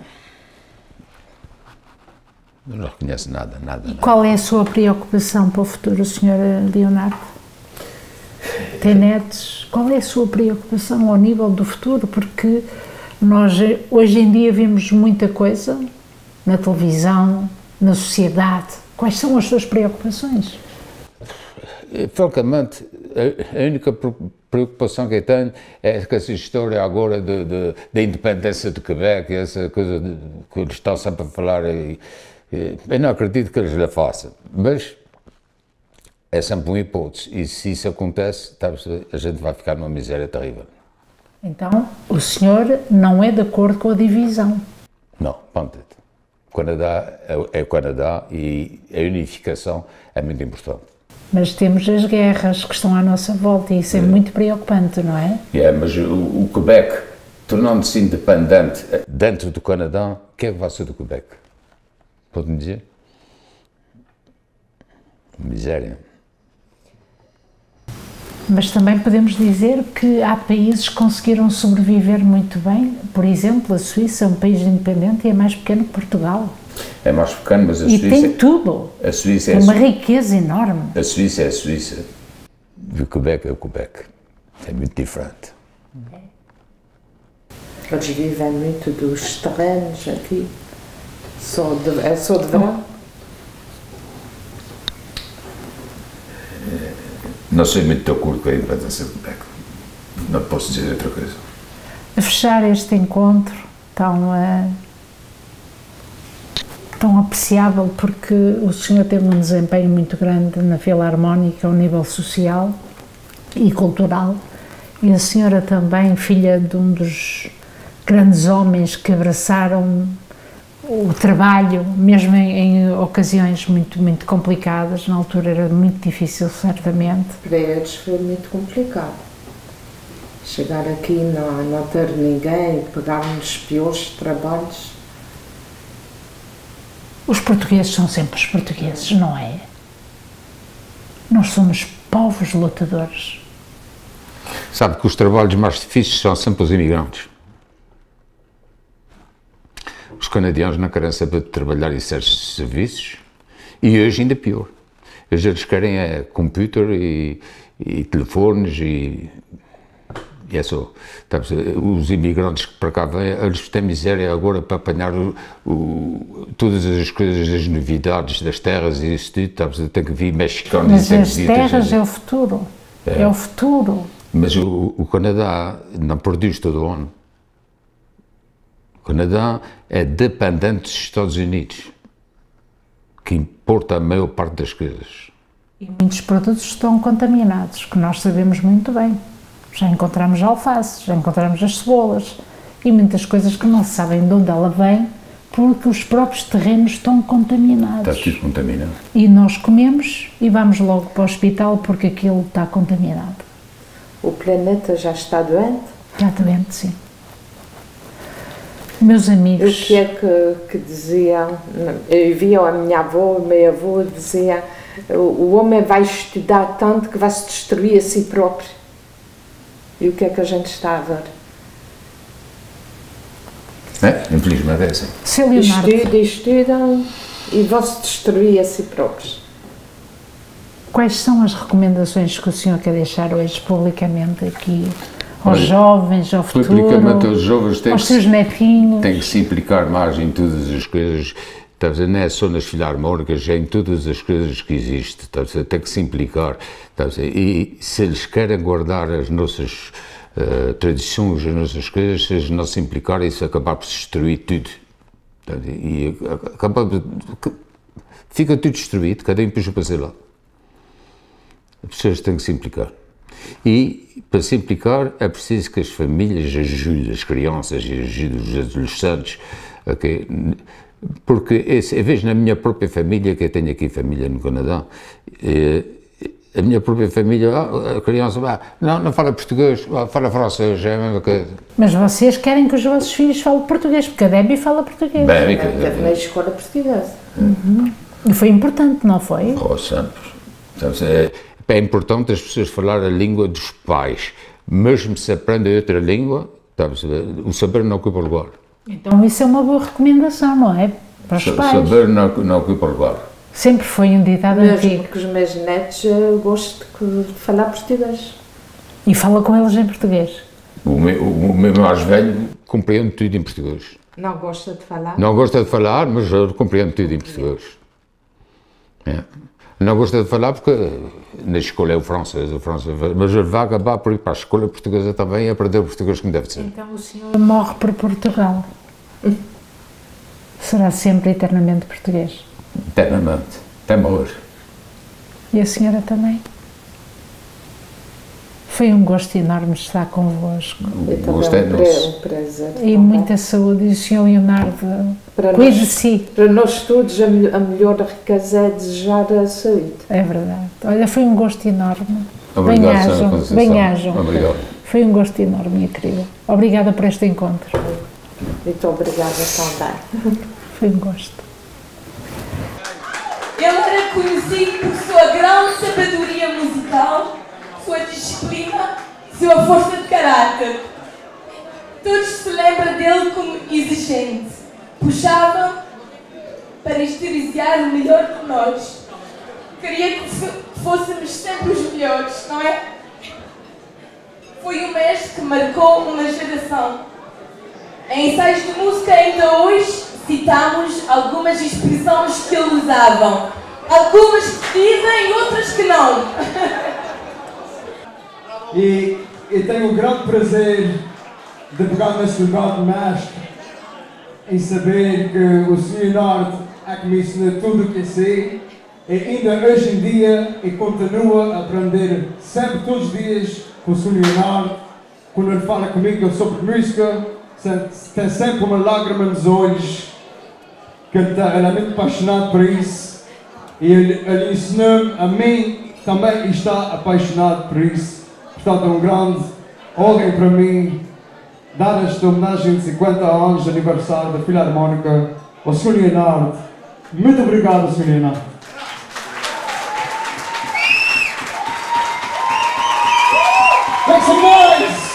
Não reconhecem nada. Qual é a sua preocupação para o futuro, Sr. Leonardo? Tem netos? Qual é a sua preocupação ao nível do futuro? Porque nós hoje em dia vemos muita coisa na televisão, na sociedade. Quais são as suas preocupações? Francamente, a única preocupação que eu tenho é que essa história agora da independência de Quebec, essa coisa que eles estão sempre a falar, eu não acredito que eles a façam, mas é sempre uma hipótese, e se isso acontece, a gente vai ficar numa miséria terrível. Então, o senhor não é de acordo com a divisão? Não, ponto. O Canadá é o Canadá e a unificação é muito importante. Mas temos as guerras que estão à nossa volta e isso é muito preocupante, não é? Mas o Quebec, tornando-se independente dentro do Canadá, o que é que vai ser do Quebec? Pode-me dizer? Miséria. Mas também podemos dizer que há países que conseguiram sobreviver muito bem. Por exemplo, a Suíça é um país independente e é mais pequeno que Portugal. É mais pequeno, mas a E Suíça... tem tudo. A Suíça tem uma riqueza enorme. A Suíça é a Suíça. E o Quebec é o Quebec. É muito diferente. Eles vivem muito dos terrenos aqui. É só de verão. Não sou muito de acordo com a independência do Quebec. Não posso dizer outra coisa. A fechar este encontro tão apreciável, porque o senhor teve um desempenho muito grande na Filarmónica ao nível social e cultural, e a senhora também, filha de um dos grandes homens que abraçaram o trabalho, mesmo em ocasiões muito, muito complicadas. Na altura era muito difícil, certamente. Para eles foi muito complicado. Chegar aqui, não ter ninguém, pegar nos piores trabalhos. Os portugueses são sempre os portugueses, não é? Nós somos povos lutadores. Sabe que os trabalhos mais difíceis são sempre os imigrantes. Os canadianos não querem saber de trabalhar em certos serviços, e hoje ainda pior. Hoje eles querem computador e telefones e é só. Os imigrantes que para cá vêm, eles têm miséria agora para apanhar todas as coisas, as novidades das terras e isso tudo. Tem que vir mexicanos. Mas as terras é o futuro. É o futuro. Mas o Canadá não produz todo o ano. O Canadá é dependente dos Estados Unidos, que importa a maior parte das coisas. E muitos produtos estão contaminados, que nós sabemos muito bem. Já encontramos alfaces, já encontramos as cebolas e muitas coisas que não se sabem de onde ela vem, porque os próprios terrenos estão contaminados. Está tudo contaminado. E nós comemos e vamos logo para o hospital porque aquilo está contaminado. O planeta já está doente? Já doente, sim. Meus amigos... O que é que diziam? Eu via a minha avó, o meu avô dizia: o homem vai estudar tanto que vai se destruir a si próprio. E o que é que a gente está a ver? Infelizmente é assim. Seu Leonardo, Estudam e vão se destruir a si próprios. quais são as recomendações que o senhor quer deixar hoje publicamente aqui aos jovens, ao futuro, publicamente aos jovens, aos seus netinhos? Tem que se implicar mais em todas as coisas. Não é só nas filarmónicas, é em todas as coisas que existem. Tem que se implicar. E se eles querem guardar as nossas tradições, as nossas coisas, se eles não se implicarem, isso acabar por se destruir tudo. E fica tudo destruído, cada um puxa para seu lado. As pessoas têm que se implicar. E, para se implicar, é preciso que as famílias ajudem as crianças e ajudem os adolescentes, okay? Porque eu vejo na minha própria família, que eu tenho aqui família no Canadá, a minha própria família, a criança, não fala português, fala francês, é a mesma coisa. Mas vocês querem que os vossos filhos falem português, porque a Debbie fala português. Teve na escola portuguesa. E foi importante, não foi? Sempre. É importante as pessoas falarem a língua dos pais, mesmo se aprendem outra língua, o saber não ocupa lugar. Então isso é uma boa recomendação, não é? Para os pais. Saber não ocupa lugar. Sempre foi um ditado antigo. Mesmo que os meus netos gostam de falar português. E fala com eles em português. O meu mais velho compreende tudo em português. Não gosta de falar? Não gosta de falar, mas compreende tudo em português. Não gosto de falar porque na escola é o francês, mas ele vai acabar por ir para a escola portuguesa também e aprender o português como deve ser. Então o senhor morre por Portugal. Será sempre eternamente português. Eternamente, até morrer. E a senhora também? Foi um gosto enorme estar convosco. E Gosto também é nosso. um prazer. E também. muita saúde. E o senhor Leonardo, Para cuide de nós- si. Para nós todos, a melhor riqueza é desejar a saúde. É verdade. Olha, foi um gosto enorme. Obrigado, Sra. Bem-ajam, Conceição. bem-ajam. Obrigado. Foi um gosto enorme, minha querida. Obrigada por este encontro. Muito obrigada também. Foi um gosto. Ele era conhecido por sua grande sabedoria musical, sua disciplina e sua força de caráter. Todos se lembram dele como exigente. Puxava para exteriorizar o melhor de nós. Queria que fôssemos sempre os melhores, não é? Foi um mestre que marcou uma geração. Em ensaios de música ainda hoje citamos algumas expressões que ele usavam. Algumas que dizem, outras que não. E tenho o grande prazer de pegar nesse lugar de mestre em saber que o Sr. Leonardo é que me ensina tudo o que sei e ainda hoje em dia e continua a aprender sempre, todos os dias, com o Sr. Leonardo. Quando ele fala comigo sobre música, tem sempre uma lágrima nos olhos, que ele é muito apaixonado por isso. E ele ensinou a mim também está apaixonado por isso. Portanto, é um grande honra para mim dar esta homenagem de 50 anos de aniversário da Filarmónica ao Sr. Leonardo. Muito obrigado, Sr. Leonardo. Make some noise!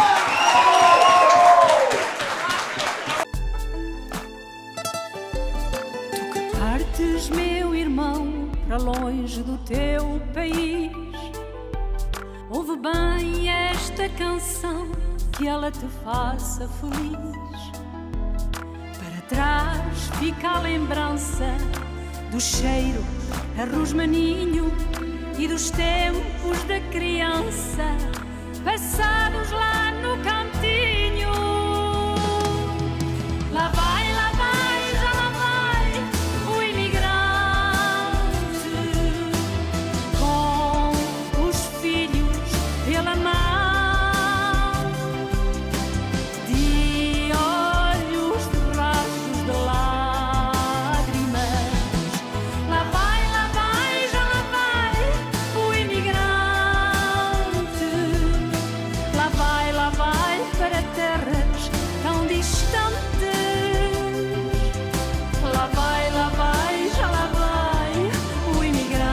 Tu que partes, meu irmão, para longe do teu país, ouve bem esta canção, que ela te faça feliz. Para trás fica a lembrança do cheiro a rosmaninho e dos tempos da criança passados lá no cantinho. Lá vai, já lá vai o imigrante com os filhos pela mão, de olhos de rastros de lágrimas. Lá vai, já lá vai o imigrante. Lá vai para terras tão distantes. Lá vai, já lá vai o imigrante.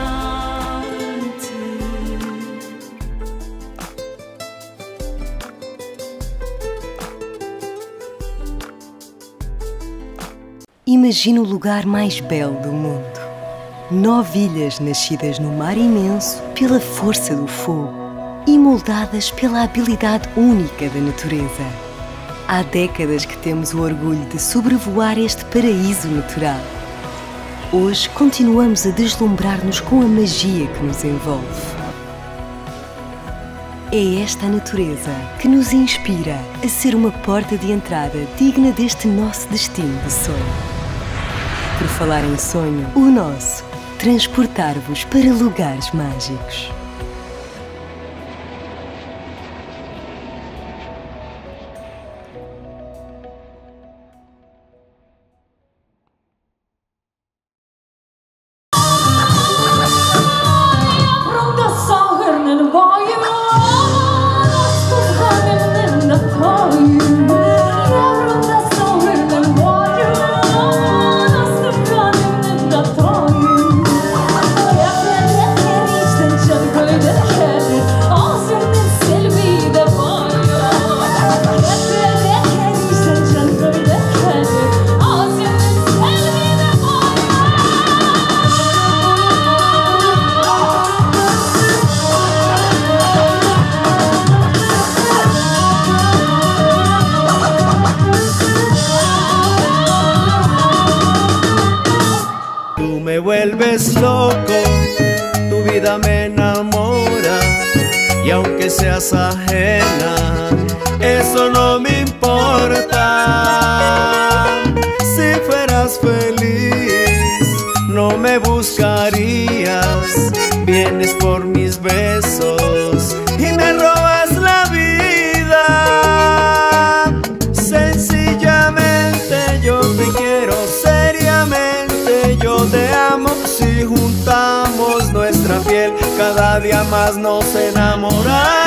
Imagina o lugar mais belo do mundo. 9 ilhas nascidas no mar imenso pela força do fogo e moldadas pela habilidade única da natureza. Há décadas que temos o orgulho de sobrevoar este paraíso natural. Hoje continuamos a deslumbrar-nos com a magia que nos envolve. É esta a natureza que nos inspira a ser uma porta de entrada digna deste nosso destino de sonho. Por falar em sonho, o nosso, transportar-vos para lugares mágicos. Tú me vuelves loco y aunque seas ajena, eso no me importa. Si fueras feliz, no me buscarías. Vienes por mis besos y me robas la vida. Sencillamente yo te quiero, seriamente yo te amo. Si juntamos nuestra piel, cada día más nos enamoramos.